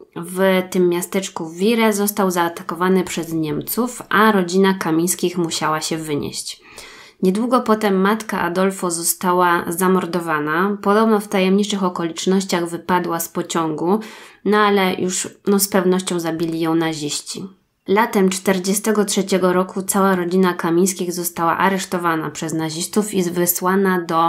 w tym miasteczku Vire został zaatakowany przez Niemców, a rodzina Kamińskich musiała się wynieść. Niedługo potem matka Adolfo została zamordowana, podobno w tajemniczych okolicznościach wypadła z pociągu, no ale już no, z pewnością zabili ją naziści. Latem czterdziestego trzeciego roku cała rodzina Kamińskich została aresztowana przez nazistów i wysłana do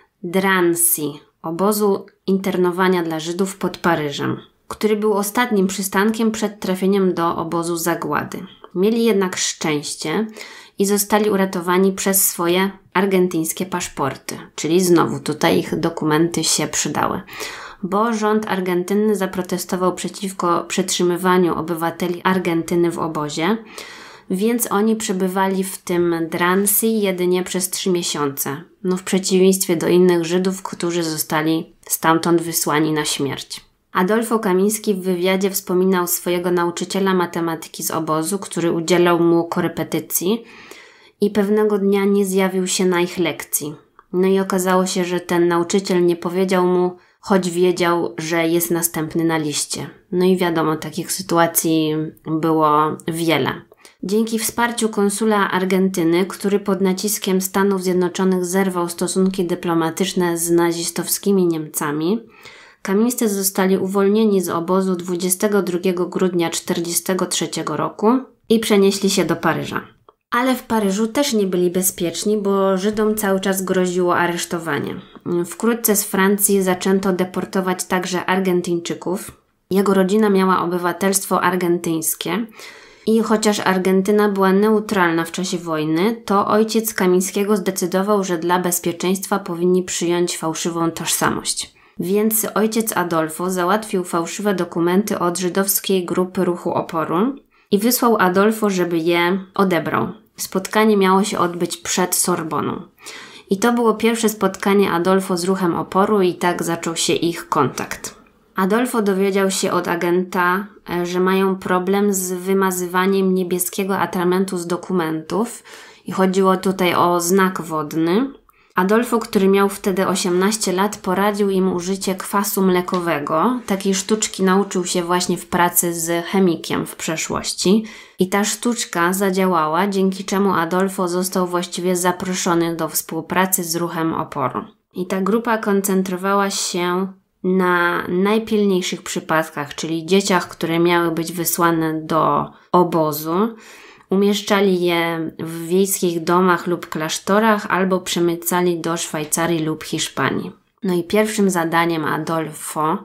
Drancy, obozu internowania dla Żydów pod Paryżem, który był ostatnim przystankiem przed trafieniem do obozu zagłady. Mieli jednak szczęście i zostali uratowani przez swoje argentyńskie paszporty, czyli znowu tutaj ich dokumenty się przydały, bo rząd Argentyny zaprotestował przeciwko przetrzymywaniu obywateli Argentyny w obozie, więc oni przebywali w tym Drancy jedynie przez trzy miesiące, no w przeciwieństwie do innych Żydów, którzy zostali stamtąd wysłani na śmierć. Adolfo Kamiński w wywiadzie wspominał swojego nauczyciela matematyki z obozu, który udzielał mu korepetycji i pewnego dnia nie zjawił się na ich lekcji. No i okazało się, że ten nauczyciel nie powiedział mu, choć wiedział, że jest następny na liście. No i wiadomo, takich sytuacji było wiele. Dzięki wsparciu konsula Argentyny, który pod naciskiem Stanów Zjednoczonych zerwał stosunki dyplomatyczne z nazistowskimi Niemcami, Kamińscy zostali uwolnieni z obozu dwudziestego drugiego grudnia tysiąc dziewięćset czterdziestego trzeciego roku i przenieśli się do Paryża. Ale w Paryżu też nie byli bezpieczni, bo Żydom cały czas groziło aresztowanie. Wkrótce z Francji zaczęto deportować także Argentyńczyków. Jego rodzina miała obywatelstwo argentyńskie i chociaż Argentyna była neutralna w czasie wojny, to ojciec Kamińskiego zdecydował, że dla bezpieczeństwa powinni przyjąć fałszywą tożsamość. Więc ojciec Adolfo załatwił fałszywe dokumenty od żydowskiej grupy ruchu oporu i wysłał Adolfo, żeby je odebrał. Spotkanie miało się odbyć przed Sorboną. I to było pierwsze spotkanie Adolfo z ruchem oporu i tak zaczął się ich kontakt. Adolfo dowiedział się od agenta, że mają problem z wymazywaniem niebieskiego atramentu z dokumentów i chodziło tutaj o znak wodny. Adolfo, który miał wtedy osiemnaście lat, poradził im użycie kwasu mlekowego. Takiej sztuczki nauczył się właśnie w pracy z chemikiem w przeszłości. I ta sztuczka zadziałała, dzięki czemu Adolfo został właściwie zaproszony do współpracy z ruchem oporu. I ta grupa koncentrowała się na najpilniejszych przypadkach, czyli dzieciach, które miały być wysłane do obozu. Umieszczali je w wiejskich domach lub klasztorach albo przemycali do Szwajcarii lub Hiszpanii. No i pierwszym zadaniem Adolfo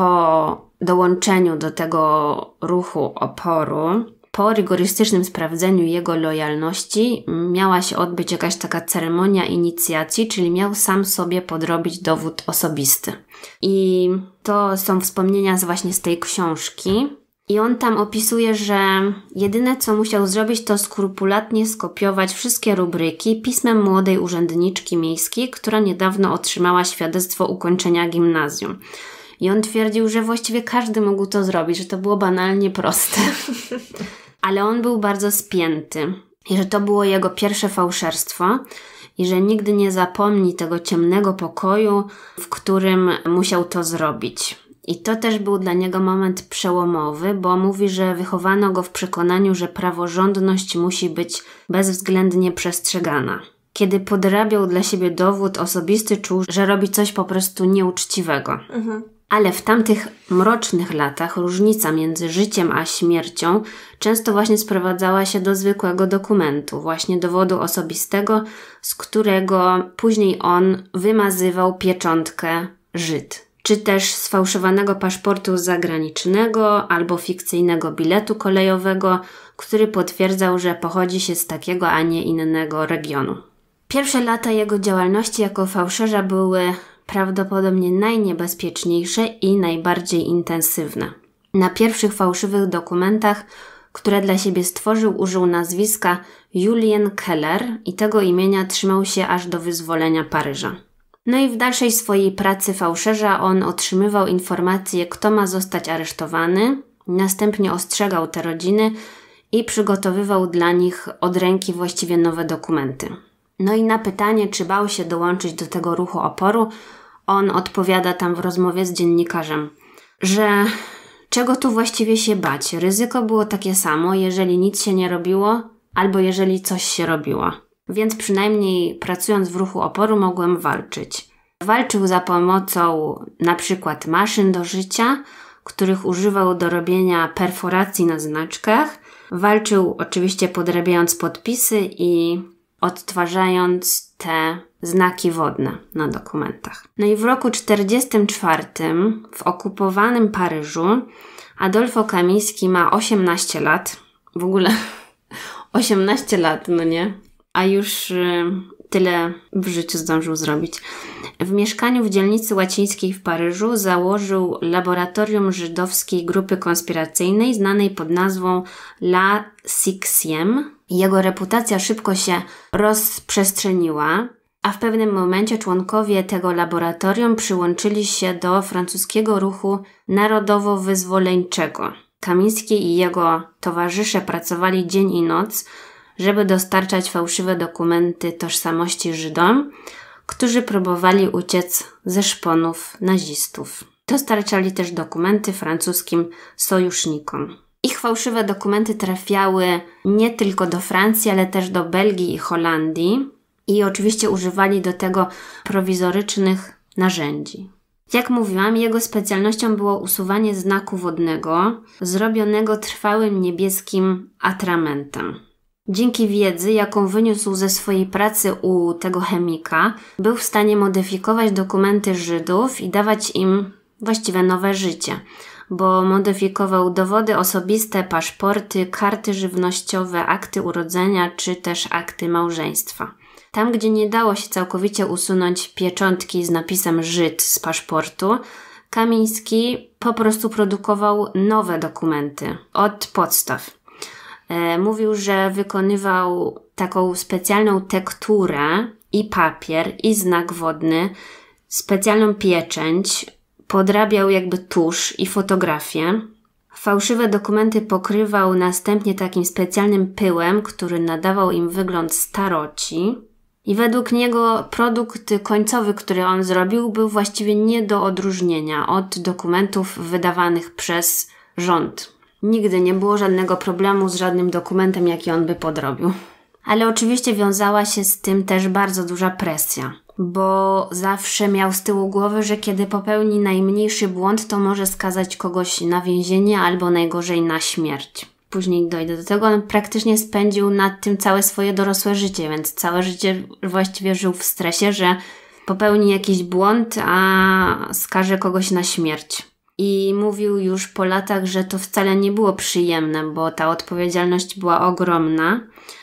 po dołączeniu do tego ruchu oporu, po rygorystycznym sprawdzeniu jego lojalności, miała się odbyć jakaś taka ceremonia inicjacji, czyli miał sam sobie podrobić dowód osobisty. I to są wspomnienia z właśnie z tej książki. I on tam opisuje, że jedyne co musiał zrobić, to skrupulatnie skopiować wszystkie rubryki pismem młodej urzędniczki miejskiej, która niedawno otrzymała świadectwo ukończenia gimnazjum. I on twierdził, że właściwie każdy mógł to zrobić, że to było banalnie proste. Ale on był bardzo spięty i że to było jego pierwsze fałszerstwo i że nigdy nie zapomni tego ciemnego pokoju, w którym musiał to zrobić. I to też był dla niego moment przełomowy, bo mówi, że wychowano go w przekonaniu, że praworządność musi być bezwzględnie przestrzegana. Kiedy podrabiał dla siebie dowód osobisty, czuł, że robi coś po prostu nieuczciwego. Mhm. Ale w tamtych mrocznych latach różnica między życiem a śmiercią często właśnie sprowadzała się do zwykłego dokumentu, właśnie dowodu osobistego, z którego później on wymazywał pieczątkę Żyd. Czy też sfałszowanego paszportu zagranicznego albo fikcyjnego biletu kolejowego, który potwierdzał, że pochodzi się z takiego, a nie innego regionu. Pierwsze lata jego działalności jako fałszerza były prawdopodobnie najniebezpieczniejsze i najbardziej intensywne. Na pierwszych fałszywych dokumentach, które dla siebie stworzył, użył nazwiska Julien Keller i tego imienia trzymał się aż do wyzwolenia Paryża. No i w dalszej swojej pracy fałszerza on otrzymywał informacje, kto ma zostać aresztowany, następnie ostrzegał te rodziny i przygotowywał dla nich od ręki właściwie nowe dokumenty. No i na pytanie, czy bał się dołączyć do tego ruchu oporu, on odpowiada tam w rozmowie z dziennikarzem, że czego tu właściwie się bać? Ryzyko było takie samo, jeżeli nic się nie robiło, albo jeżeli coś się robiło. Więc przynajmniej pracując w ruchu oporu mogłem walczyć. Walczył za pomocą na przykład maszyn do szycia, których używał do robienia perforacji na znaczkach. Walczył oczywiście podrabiając podpisy i odtwarzając te znaki wodne na dokumentach. No i w roku czterdziestym czwartym w okupowanym Paryżu Adolfo Kamiński ma osiemnaście lat. W ogóle osiemnaście lat, no nie? A już y, tyle w życiu zdążył zrobić. W mieszkaniu w dzielnicy łacińskiej w Paryżu założył laboratorium żydowskiej grupy konspiracyjnej znanej pod nazwą La Sixième. Jego reputacja szybko się rozprzestrzeniła, a w pewnym momencie członkowie tego laboratorium przyłączyli się do francuskiego ruchu narodowo-wyzwoleńczego. Kamiński i jego towarzysze pracowali dzień i noc, żeby dostarczać fałszywe dokumenty tożsamości Żydom, którzy próbowali uciec ze szponów nazistów. Dostarczali też dokumenty francuskim sojusznikom. Ich fałszywe dokumenty trafiały nie tylko do Francji, ale też do Belgii i Holandii i oczywiście używali do tego prowizorycznych narzędzi. Jak mówiłam, jego specjalnością było usuwanie znaku wodnego, zrobionego trwałym niebieskim atramentem. Dzięki wiedzy, jaką wyniósł ze swojej pracy u tego chemika, był w stanie modyfikować dokumenty Żydów i dawać im właściwie nowe życie, bo modyfikował dowody osobiste, paszporty, karty żywnościowe, akty urodzenia czy też akty małżeństwa. Tam, gdzie nie dało się całkowicie usunąć pieczątki z napisem Żyd z paszportu, Kamiński po prostu produkował nowe dokumenty od podstaw. E, mówił, że wykonywał taką specjalną tekturę i papier, i znak wodny, specjalną pieczęć, podrabiał jakby tusz i fotografię. Fałszywe dokumenty pokrywał następnie takim specjalnym pyłem, który nadawał im wygląd staroci. I według niego produkt końcowy, który on zrobił, był właściwie nie do odróżnienia od dokumentów wydawanych przez rząd. Nigdy nie było żadnego problemu z żadnym dokumentem, jaki on by podrobił. Ale oczywiście wiązała się z tym też bardzo duża presja, bo zawsze miał z tyłu głowy, że kiedy popełni najmniejszy błąd, to może skazać kogoś na więzienie albo najgorzej na śmierć. Później dojdę do tego, on praktycznie spędził nad tym całe swoje dorosłe życie, więc całe życie właściwie żył w stresie, że popełni jakiś błąd, a skaże kogoś na śmierć. I mówił już po latach, że to wcale nie było przyjemne, bo ta odpowiedzialność była ogromna.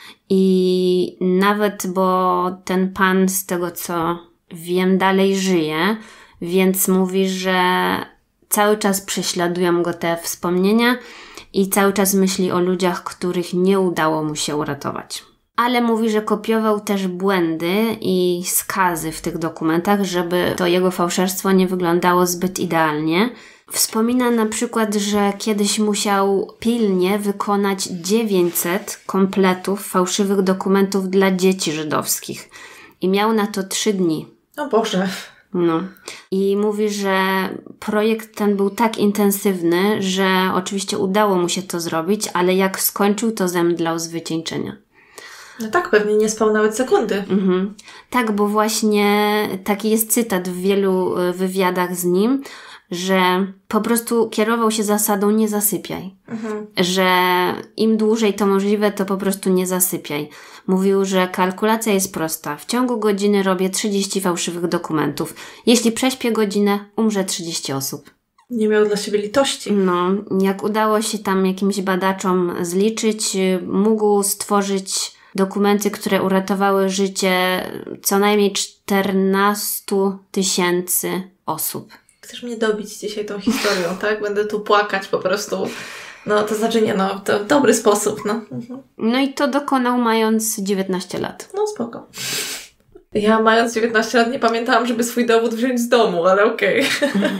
I nawet, bo ten pan, z tego co wiem, dalej żyje, więc mówi, że cały czas prześladują go te wspomnienia i cały czas myśli o ludziach, których nie udało mu się uratować. Ale mówi, że kopiował też błędy i skazy w tych dokumentach, żeby to jego fałszerstwo nie wyglądało zbyt idealnie. Wspomina na przykład, że kiedyś musiał pilnie wykonać dziewięćset kompletów fałszywych dokumentów dla dzieci żydowskich. I miał na to trzy dni.
O Boże.
No. I mówi, że projekt ten był tak intensywny, że oczywiście udało mu się to zrobić, ale jak skończył, to zemdlał z wycieńczenia.
No tak, pewnie nie spał nawet sekundy.
Mhm. Tak, bo właśnie taki jest cytat w wielu wywiadach z nim, że po prostu kierował się zasadą nie zasypiaj. Mhm. Że im dłużej to możliwe, to po prostu nie zasypiaj. Mówił, że kalkulacja jest prosta. W ciągu godziny robię trzydzieści fałszywych dokumentów. Jeśli prześpię godzinę, umrze trzydzieści osób.
Nie miał dla siebie litości.
No, jak udało się tam jakimś badaczom zliczyć, mógł stworzyć dokumenty, które uratowały życie co najmniej czternastu tysięcy osób.
Chcesz mnie dobić dzisiaj tą historią, tak? Będę tu płakać po prostu. No, to znaczy nie, no, to w dobry sposób, no. Mhm.
No i to dokonał mając dziewiętnaście lat.
No, spoko. Ja mając dziewiętnaście lat nie pamiętałam, żeby swój dowód wziąć z domu, ale okej. Okay.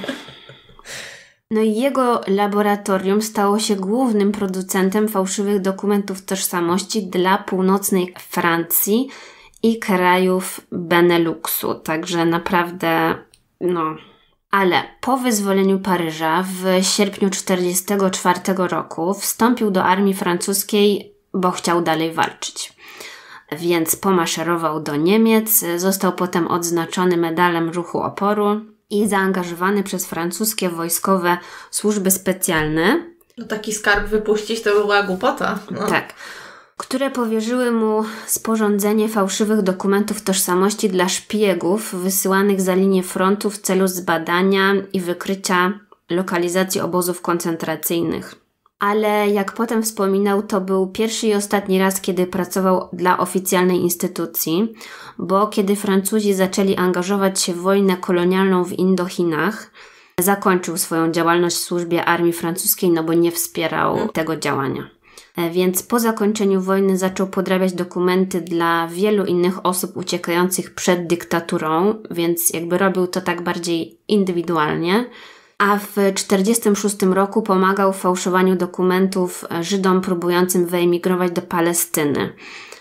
No i jego laboratorium stało się głównym producentem fałszywych dokumentów tożsamości dla północnej Francji i krajów Beneluxu. Także naprawdę, no... Ale po wyzwoleniu Paryża w sierpniu czterdziestego czwartego roku wstąpił do armii francuskiej, bo chciał dalej walczyć. Więc pomaszerował do Niemiec, został potem odznaczony medalem ruchu oporu i zaangażowany przez francuskie wojskowe służby specjalne.
No taki skarb wypuścić to była głupota. No.
Tak. Które powierzyły mu sporządzenie fałszywych dokumentów tożsamości dla szpiegów wysyłanych za linię frontu w celu zbadania i wykrycia lokalizacji obozów koncentracyjnych. Ale jak potem wspominał, to był pierwszy i ostatni raz, kiedy pracował dla oficjalnej instytucji, bo kiedy Francuzi zaczęli angażować się w wojnę kolonialną w Indochinach, zakończył swoją działalność w służbie armii francuskiej, no bo nie wspierał tego działania. Więc po zakończeniu wojny zaczął podrabiać dokumenty dla wielu innych osób uciekających przed dyktaturą, więc jakby robił to tak bardziej indywidualnie. A w tysiąc dziewięćset czterdziestym szóstym roku pomagał w fałszowaniu dokumentów Żydom próbującym wyemigrować do Palestyny,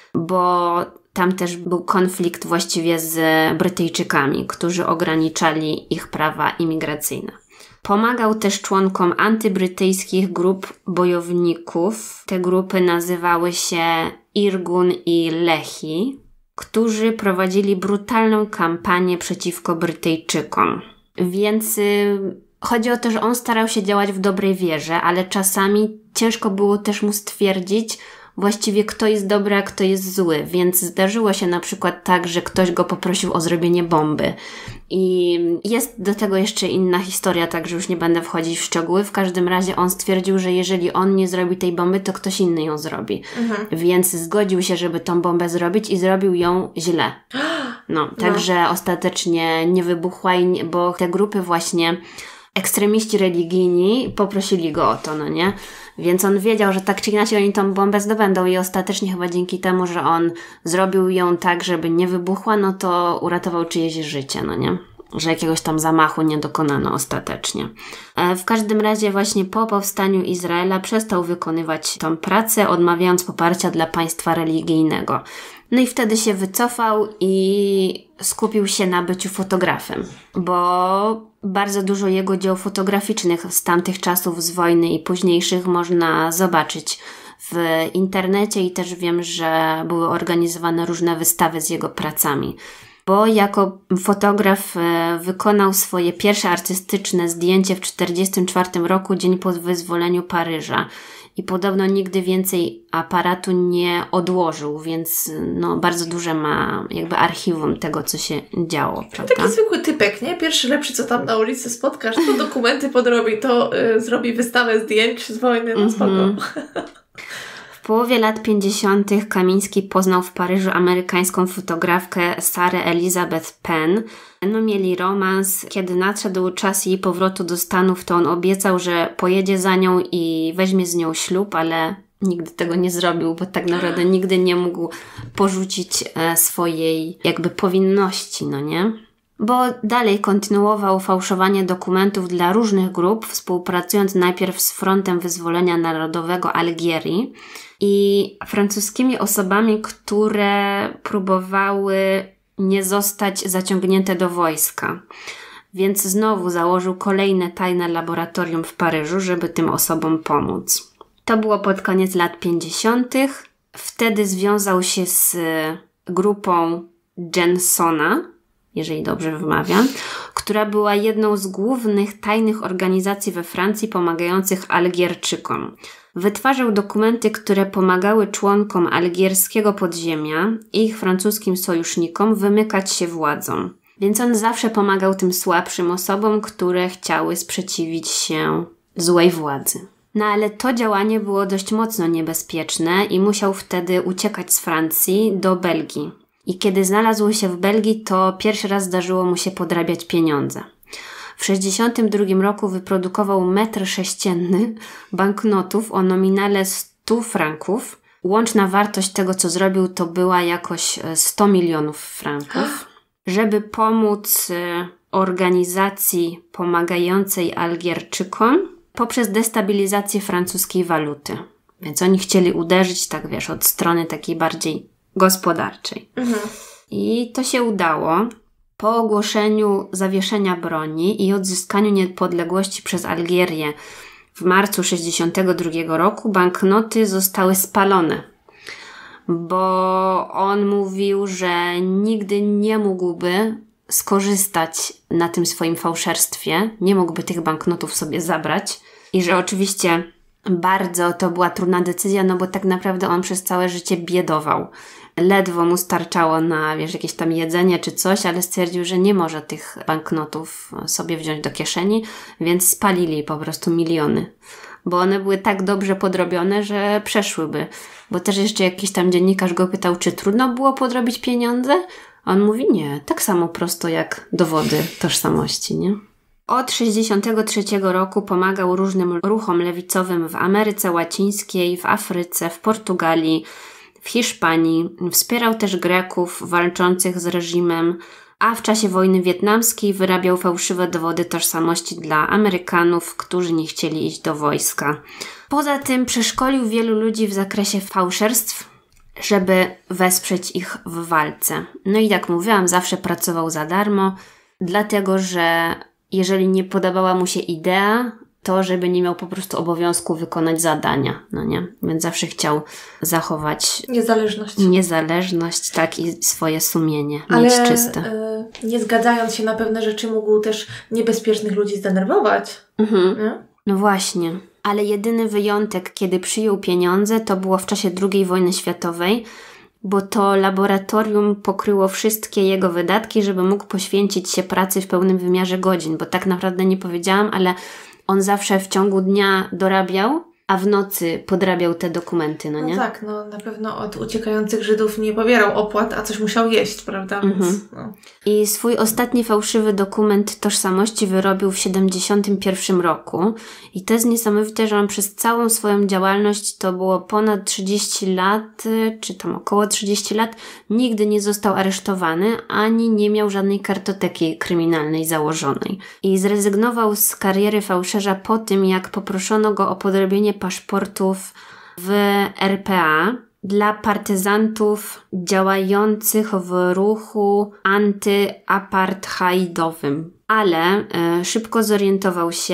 bo tam też był konflikt właściwie z Brytyjczykami, którzy ograniczali ich prawa imigracyjne. Pomagał też członkom antybrytyjskich grup bojowników. Te grupy nazywały się Irgun i Lehi, którzy prowadzili brutalną kampanię przeciwko Brytyjczykom. Więc y, chodzi o to, że on starał się działać w dobrej wierze, ale czasami ciężko było też mu stwierdzić właściwie kto jest dobry, a kto jest zły. Więc zdarzyło się na przykład tak, że ktoś go poprosił o zrobienie bomby. I jest do tego jeszcze inna historia, także już nie będę wchodzić w szczegóły. W każdym razie on stwierdził, że jeżeli on nie zrobi tej bomby, to ktoś inny ją zrobi. Mhm. Więc zgodził się, żeby tą bombę zrobić i zrobił ją źle. No, także no. Ostatecznie nie wybuchła, bo te grupy właśnie ekstremiści religijni poprosili go o to, no nie? Więc on wiedział, że tak czy inaczej oni tą bombę zdobędą i ostatecznie chyba dzięki temu, że on zrobił ją tak, żeby nie wybuchła, no to uratował czyjeś życie, no nie? Że jakiegoś tam zamachu nie dokonano ostatecznie. W każdym razie właśnie po powstaniu Izraela przestał wykonywać tą pracę, odmawiając poparcia dla państwa religijnego. No i wtedy się wycofał i skupił się na byciu fotografem, bo bardzo dużo jego dzieł fotograficznych z tamtych czasów, z wojny i późniejszych można zobaczyć w internecie i też wiem, że były organizowane różne wystawy z jego pracami. Bo jako fotograf wykonał swoje pierwsze artystyczne zdjęcie w tysiąc dziewięćset czterdziestym czwartym roku, dzień po wyzwoleniu Paryża. I podobno nigdy więcej aparatu nie odłożył, więc no, bardzo duże ma jakby archiwum tego, co się działo. Prawda?
Taki zwykły typek, nie? Pierwszy lepszy, co tam na ulicy spotkasz, to dokumenty podrobi, to y, zrobi wystawę zdjęć z wojny, no spoko. Mm-hmm.
W połowie lat pięćdziesiątych Kamiński poznał w Paryżu amerykańską fotografkę Sarę Elizabeth Penn. No, mieli romans. Kiedy nadszedł czas jej powrotu do Stanów, to on obiecał, że pojedzie za nią i weźmie z nią ślub, ale nigdy tego nie zrobił, bo tak naprawdę nigdy nie mógł porzucić e, swojej jakby powinności, no nie? Bo dalej kontynuował fałszowanie dokumentów dla różnych grup, współpracując najpierw z Frontem Wyzwolenia Narodowego Algierii i francuskimi osobami, które próbowały nie zostać zaciągnięte do wojska. Więc znowu założył kolejne tajne laboratorium w Paryżu, żeby tym osobom pomóc. To było pod koniec lat pięćdziesiątych. Wtedy związał się z grupą Jensona, jeżeli dobrze wymawiam, która była jedną z głównych tajnych organizacji we Francji pomagających Algierczykom. Wytwarzał dokumenty, które pomagały członkom algierskiego podziemia i ich francuskim sojusznikom wymykać się władzom. Więc on zawsze pomagał tym słabszym osobom, które chciały sprzeciwić się złej władzy. No ale to działanie było dość mocno niebezpieczne i musiał wtedy uciekać z Francji do Belgii. I kiedy znalazł się w Belgii, to pierwszy raz zdarzyło mu się podrabiać pieniądze. W tysiąc dziewięćset sześćdziesiątym drugim roku wyprodukował metr sześcienny banknotów o nominale stu franków. Łączna wartość tego, co zrobił, to była jakoś sto milionów franków. Żeby pomóc organizacji pomagającej Algierczykom poprzez destabilizację francuskiej waluty. Więc oni chcieli uderzyć, tak wiesz, od strony takiej bardziej gospodarczej.
Mhm.
I to się udało. Po ogłoszeniu zawieszenia broni i odzyskaniu niepodległości przez Algierię w marcu sześćdziesiątego drugiego roku banknoty zostały spalone, bo on mówił, że nigdy nie mógłby skorzystać na tym swoim fałszerstwie, nie mógłby tych banknotów sobie zabrać i że oczywiście bardzo to była trudna decyzja, no bo tak naprawdę on przez całe życie biedował. Ledwo mu starczało na, wiesz, jakieś tam jedzenie czy coś, ale stwierdził, że nie może tych banknotów sobie wziąć do kieszeni, więc spalili po prostu miliony. Bo one były tak dobrze podrobione, że przeszłyby. Bo też jeszcze jakiś tam dziennikarz go pytał, czy trudno było podrobić pieniądze? A on mówi, nie, tak samo prosto jak dowody tożsamości, nie? Od sześćdziesiątego trzeciego roku pomagał różnym ruchom lewicowym w Ameryce Łacińskiej, w Afryce, w Portugalii, w Hiszpanii. Wspierał też Greków walczących z reżimem, a w czasie wojny wietnamskiej wyrabiał fałszywe dowody tożsamości dla Amerykanów, którzy nie chcieli iść do wojska. Poza tym przeszkolił wielu ludzi w zakresie fałszerstw, żeby wesprzeć ich w walce. No i jak mówiłam, zawsze pracował za darmo, dlatego że jeżeli nie podobała mu się idea, to żeby nie miał po prostu obowiązku wykonać zadania, no nie? Więc zawsze chciał zachować
niezależność,
niezależność tak i swoje sumienie,
ale,
mieć czyste.
Y, nie zgadzając się na pewne rzeczy, mógł też niebezpiecznych ludzi zdenerwować.
Mhm. No właśnie. Ale jedyny wyjątek, kiedy przyjął pieniądze, to było w czasie drugiej wojny światowej, bo to laboratorium pokryło wszystkie jego wydatki, żeby mógł poświęcić się pracy w pełnym wymiarze godzin, bo tak naprawdę nie powiedziałam, ale on zawsze w ciągu dnia dorabiał, a w nocy podrabiał te dokumenty, no nie?
No tak, no na pewno od uciekających Żydów nie pobierał opłat, a coś musiał jeść, prawda? Więc,
mhm.
no.
I swój ostatni fałszywy dokument tożsamości wyrobił w siedemdziesiątym pierwszym roku. I to jest niesamowite, że on przez całą swoją działalność, to było ponad trzydzieści lat, czy tam około trzydzieści lat, nigdy nie został aresztowany, ani nie miał żadnej kartoteki kryminalnej założonej. I zrezygnował z kariery fałszerza po tym, jak poproszono go o podrobienie paszportów w R P A dla partyzantów działających w ruchu antyapartheidowym. Ale e, szybko zorientował się,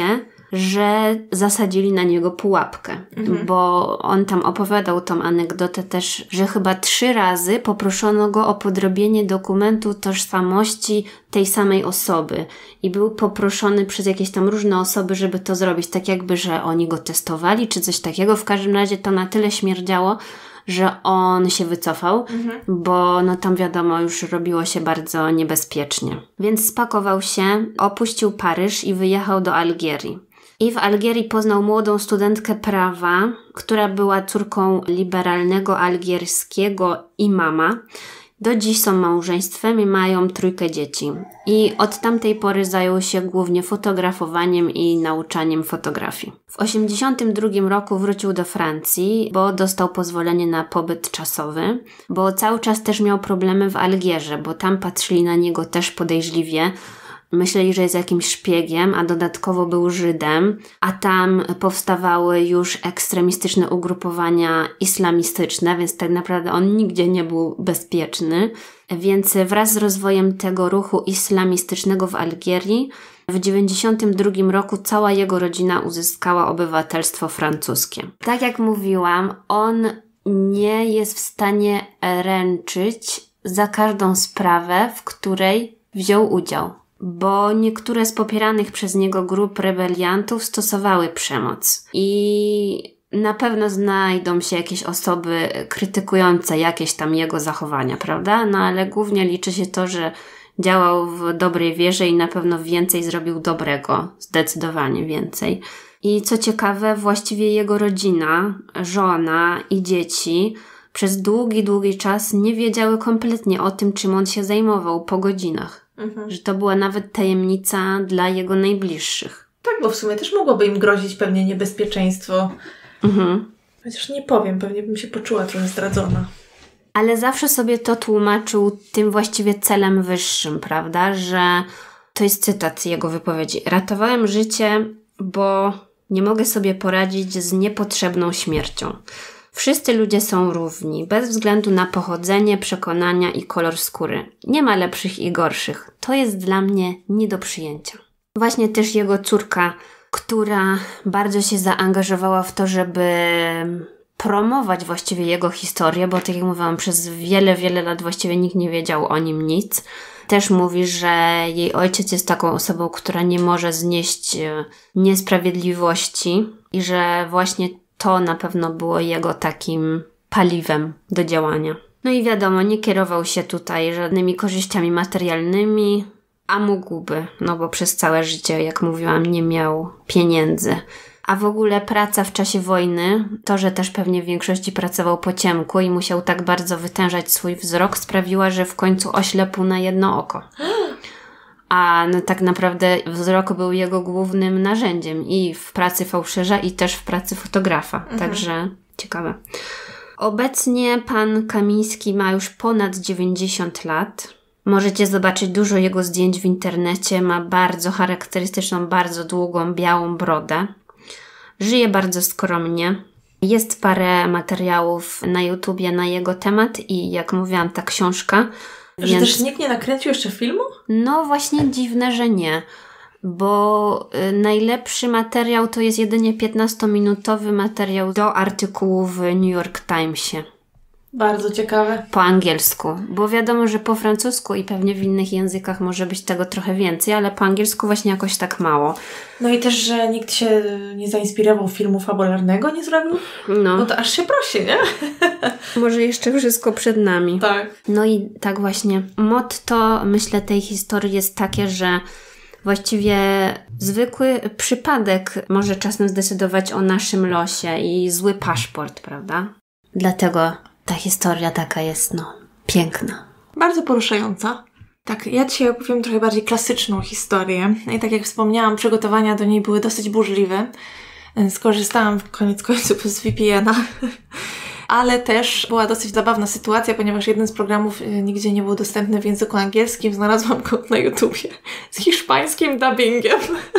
że zasadzili na niego pułapkę, mhm. bo on tam opowiadał tą anegdotę też, że chyba trzy razy poproszono go o podrobienie dokumentu tożsamości tej samej osoby i był poproszony przez jakieś tam różne osoby, żeby to zrobić, tak jakby, że oni go testowali, czy coś takiego. W każdym razie to na tyle śmierdziało, że on się wycofał, mhm. bo no tam wiadomo, już robiło się bardzo niebezpiecznie. Więc spakował się, opuścił Paryż i wyjechał do Algierii. I w Algierii poznał młodą studentkę prawa, która była córką liberalnego algierskiego imama. Do dziś są małżeństwem i mają trójkę dzieci. I od tamtej pory zajął się głównie fotografowaniem i nauczaniem fotografii. W osiemdziesiątym drugim roku wrócił do Francji, bo dostał pozwolenie na pobyt czasowy, bo cały czas też miał problemy w Algierze, bo tam patrzyli na niego też podejrzliwie. Myśleli, że jest jakimś szpiegiem, a dodatkowo był Żydem, a tam powstawały już ekstremistyczne ugrupowania islamistyczne, więc tak naprawdę on nigdzie nie był bezpieczny. Więc wraz z rozwojem tego ruchu islamistycznego w Algierii w dziewięćdziesiątym drugim roku cała jego rodzina uzyskała obywatelstwo francuskie. Tak jak mówiłam, on nie jest w stanie ręczyć za każdą sprawę, w której wziął udział, bo niektóre z popieranych przez niego grup rebeliantów stosowały przemoc i na pewno znajdą się jakieś osoby krytykujące jakieś tam jego zachowania, prawda? No ale głównie liczy się to, że działał w dobrej wierze i na pewno więcej zrobił dobrego, zdecydowanie więcej. I co ciekawe, właściwie jego rodzina, żona i dzieci przez długi, długi czas nie wiedziały kompletnie o tym, czym on się zajmował po godzinach. Mhm. Że to była nawet tajemnica dla jego najbliższych.
Tak, bo w sumie też mogłoby im grozić pewnie niebezpieczeństwo.
Mhm.
Chociaż nie powiem, pewnie bym się poczuła trochę zdradzona.
Ale zawsze sobie to tłumaczył tym właściwie celem wyższym, prawda? Że to jest cytat jego wypowiedzi. Ratowałem życie, bo nie mogę sobie poradzić z niepotrzebną śmiercią. Wszyscy ludzie są równi, bez względu na pochodzenie, przekonania i kolor skóry. Nie ma lepszych i gorszych. To jest dla mnie nie do przyjęcia. Właśnie też jego córka, która bardzo się zaangażowała w to, żeby promować właściwie jego historię, bo tak jak mówiłam, przez wiele, wiele lat właściwie nikt nie wiedział o nim nic. Też mówi, że jej ojciec jest taką osobą, która nie może znieść niesprawiedliwości i że właśnie to na pewno było jego takim paliwem do działania. No i wiadomo, nie kierował się tutaj żadnymi korzyściami materialnymi, a mógłby, no bo przez całe życie, jak mówiłam, nie miał pieniędzy. A w ogóle praca w czasie wojny, to, że też pewnie w większości pracował po ciemku i musiał tak bardzo wytężać swój wzrok, sprawiła, że w końcu oślepł na jedno oko. A no, tak naprawdę wzrok był jego głównym narzędziem i w pracy fałszerza, i też w pracy fotografa. Mhm. Także ciekawe. Obecnie pan Kamiński ma już ponad dziewięćdziesiąt lat. Możecie zobaczyć dużo jego zdjęć w internecie. Ma bardzo charakterystyczną, bardzo długą, białą brodę. Żyje bardzo skromnie. Jest parę materiałów na YouTubie na jego temat i jak mówiłam, ta książka.
Że więc... też nikt nie nakręcił jeszcze filmu?
No właśnie dziwne, że nie. Bo y, najlepszy materiał to jest jedynie piętnastominutowy materiał do artykułu w New York Timesie.
Bardzo ciekawe.
Po angielsku. Bo wiadomo, że po francusku i pewnie w innych językach może być tego trochę więcej, ale po angielsku właśnie jakoś tak mało.
No i też, że nikt się nie zainspirował filmu fabularnego, nie zrobił? No. No to aż się prosi, nie?
Może jeszcze wszystko przed nami.
Tak.
No i tak właśnie. Motto, myślę, tej historii jest takie, że właściwie zwykły przypadek może czasem zdecydować o naszym losie i zły paszport, prawda? Dlatego ta historia taka jest, no, piękna.
Bardzo poruszająca. Tak, ja dzisiaj opowiem trochę bardziej klasyczną historię. I tak jak wspomniałam, przygotowania do niej były dosyć burzliwe. Skorzystałam koniec końców z V P N a. Ale też była dosyć zabawna sytuacja, ponieważ jeden z programów nigdzie nie był dostępny w języku angielskim. Znalazłam go na YouTubie z hiszpańskim dubbingiem.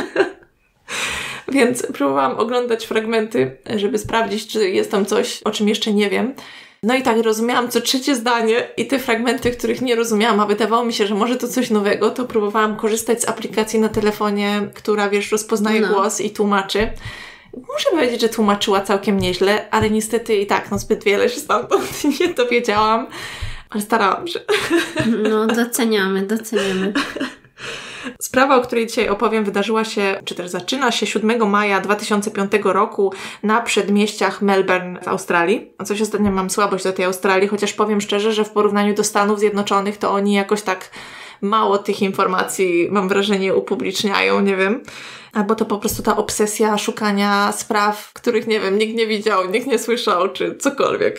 Więc próbowałam oglądać fragmenty, żeby sprawdzić, czy jest tam coś, o czym jeszcze nie wiem. No i tak rozumiałam co trzecie zdanie i te fragmenty, których nie rozumiałam, a wydawało mi się, że może to coś nowego, to próbowałam korzystać z aplikacji na telefonie, która, wiesz, rozpoznaje no. głos i tłumaczy. Muszę powiedzieć, że tłumaczyła całkiem nieźle, ale niestety i tak, no zbyt wiele się stamtąd nie dowiedziałam, ale starałam się.
No, doceniamy, doceniamy.
Sprawa, o której dzisiaj opowiem, wydarzyła się, czy też zaczyna się siódmego maja dwa tysiące piątego roku na przedmieściach Melbourne w Australii. A coś ostatnio mam słabość do tej Australii, chociaż powiem szczerze, że w porównaniu do Stanów Zjednoczonych to oni jakoś tak mało tych informacji, mam wrażenie, upubliczniają, nie wiem. Albo to po prostu ta obsesja szukania spraw, których, nie wiem, nikt nie widział, nikt nie słyszał, czy cokolwiek.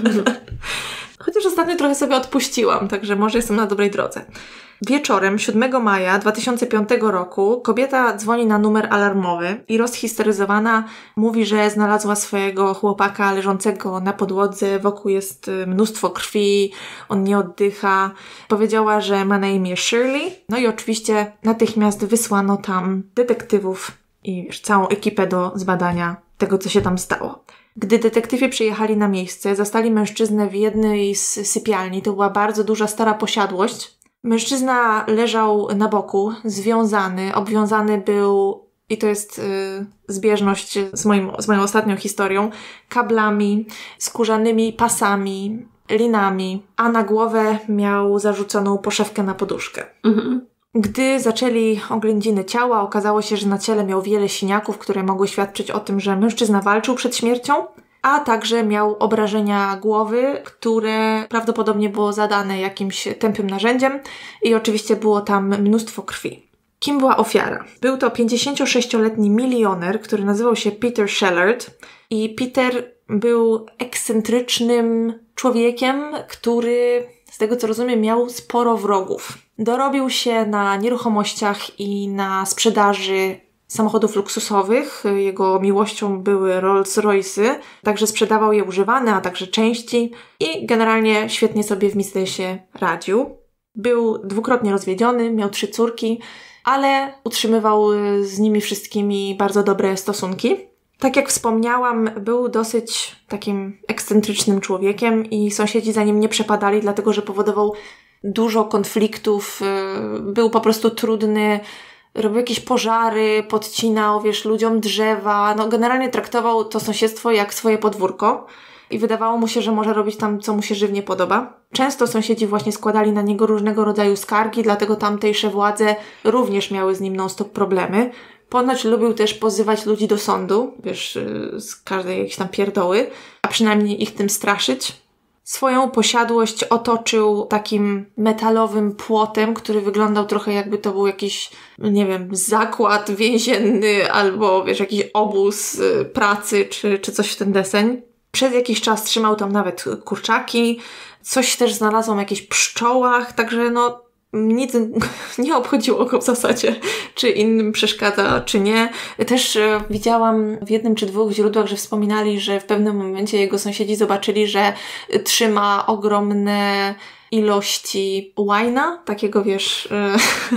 Chociaż ostatnio trochę sobie odpuściłam, także może jestem na dobrej drodze. Wieczorem siódmego maja dwa tysiące piątego roku kobieta dzwoni na numer alarmowy i rozhistoryzowana mówi, że znalazła swojego chłopaka leżącego na podłodze, wokół jest mnóstwo krwi, on nie oddycha. Powiedziała, że ma na imię Shirley. No i oczywiście natychmiast wysłano tam detektywów i wiesz, całą ekipę do zbadania tego, co się tam stało. Gdy detektywie przyjechali na miejsce, zastali mężczyznę w jednej z sypialni. To była bardzo duża, stara posiadłość. Mężczyzna leżał na boku, związany, obwiązany był, i to jest y, zbieżność z, moim, z moją ostatnią historią, kablami, skórzanymi pasami, linami, a na głowę miał zarzuconą poszewkę na poduszkę. Mhm. Gdy zaczęli oględziny ciała, okazało się, że na ciele miał wiele siniaków, które mogły świadczyć o tym, że mężczyzna walczył przed śmiercią, a także miał obrażenia głowy, które prawdopodobnie było zadane jakimś tępym narzędziem i oczywiście było tam mnóstwo krwi. Kim była ofiara? Był to pięćdziesięciosześcioletni milioner, który nazywał się Peter Shellard i Peter był ekscentrycznym człowiekiem, który, z tego co rozumiem, miał sporo wrogów. Dorobił się na nieruchomościach i na sprzedaży samochodów luksusowych. Jego miłością były Rolls-Royce'y, także sprzedawał je używane, a także części i generalnie świetnie sobie w biznesie radził. Był dwukrotnie rozwiedziony, miał trzy córki, ale utrzymywał z nimi wszystkimi bardzo dobre stosunki. Tak jak wspomniałam, był dosyć takim ekscentrycznym człowiekiem i sąsiedzi za nim nie przepadali, dlatego że powodował dużo konfliktów, był po prostu trudny, robił jakieś pożary, podcinał, wiesz, ludziom drzewa, no generalnie traktował to sąsiedztwo jak swoje podwórko i wydawało mu się, że może robić tam, co mu się żywnie podoba. Często sąsiedzi właśnie składali na niego różnego rodzaju skargi, dlatego tamtejsze władze również miały z nim non-stop problemy. Ponoć lubił też pozywać ludzi do sądu, wiesz, z każdej jakiejś tam pierdoły, a przynajmniej ich tym straszyć. Swoją posiadłość otoczył takim metalowym płotem, który wyglądał trochę jakby to był jakiś, nie wiem, zakład więzienny albo, wiesz, jakiś obóz pracy czy, czy coś w ten deseń. Przez jakiś czas trzymał tam nawet kurczaki, coś też znalazłam o jakichś pszczołach, także no nic nie obchodziło go w zasadzie, czy innym przeszkadza, czy nie. Też e, widziałam w jednym czy dwóch źródłach, że wspominali, że w pewnym momencie jego sąsiedzi zobaczyli, że trzyma ogromne ilości łajna, takiego wiesz... E,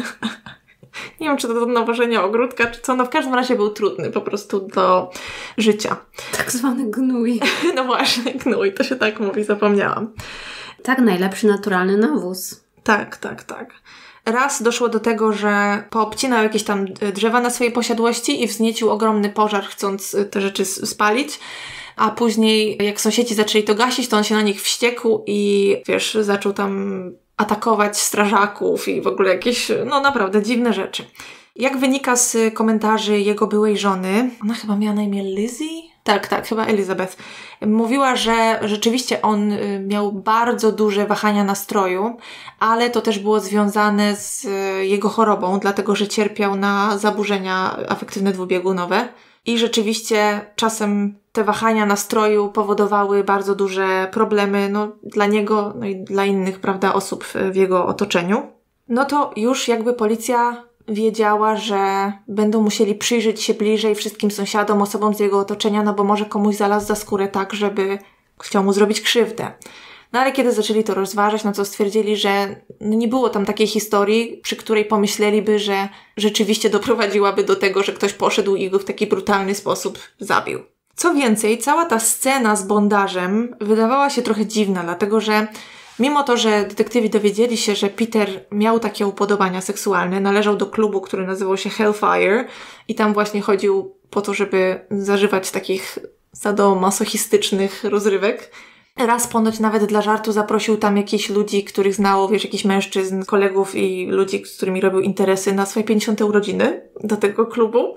nie wiem, czy to do nawożenia ogródka, czy co, no w każdym razie był trudny po prostu do życia.
Tak zwany gnój.
No właśnie, gnój, to się tak mówi, zapomniałam.
Tak, najlepszy naturalny nawóz.
Tak, tak, tak. Raz doszło do tego, że poobcinał jakieś tam drzewa na swojej posiadłości i wzniecił ogromny pożar, chcąc te rzeczy spalić. A później, jak sąsiedzi zaczęli to gasić, to on się na nich wściekł i, wiesz, zaczął tam atakować strażaków i w ogóle jakieś, no naprawdę dziwne rzeczy. Jak wynika z komentarzy jego byłej żony, ona chyba miała na imię Lizzie? Tak, tak, chyba Elizabeth. Mówiła, że rzeczywiście on miał bardzo duże wahania nastroju, ale to też było związane z jego chorobą, dlatego że cierpiał na zaburzenia afektywne dwubiegunowe. I rzeczywiście czasem te wahania nastroju powodowały bardzo duże problemy, no, dla niego, no i dla innych, prawda, osób w jego otoczeniu. No to już jakby policja wiedziała, że będą musieli przyjrzeć się bliżej wszystkim sąsiadom, osobom z jego otoczenia, no bo może komuś zalazł za skórę tak, żeby chciał mu zrobić krzywdę. No ale kiedy zaczęli to rozważać, no to stwierdzili, że no nie było tam takiej historii, przy której pomyśleliby, że rzeczywiście doprowadziłaby do tego, że ktoś poszedł i go w taki brutalny sposób zabił. Co więcej, cała ta scena z bondażem wydawała się trochę dziwna, dlatego że mimo to, że detektywi dowiedzieli się, że Peter miał takie upodobania seksualne, należał do klubu, który nazywał się Hellfire i tam właśnie chodził po to, żeby zażywać takich sadomasochistycznych rozrywek. Raz ponoć nawet dla żartu zaprosił tam jakichś ludzi, których znało, wiesz, jakichś mężczyzn, kolegów i ludzi, z którymi robił interesy na swoje pięćdziesiąte urodziny do tego klubu.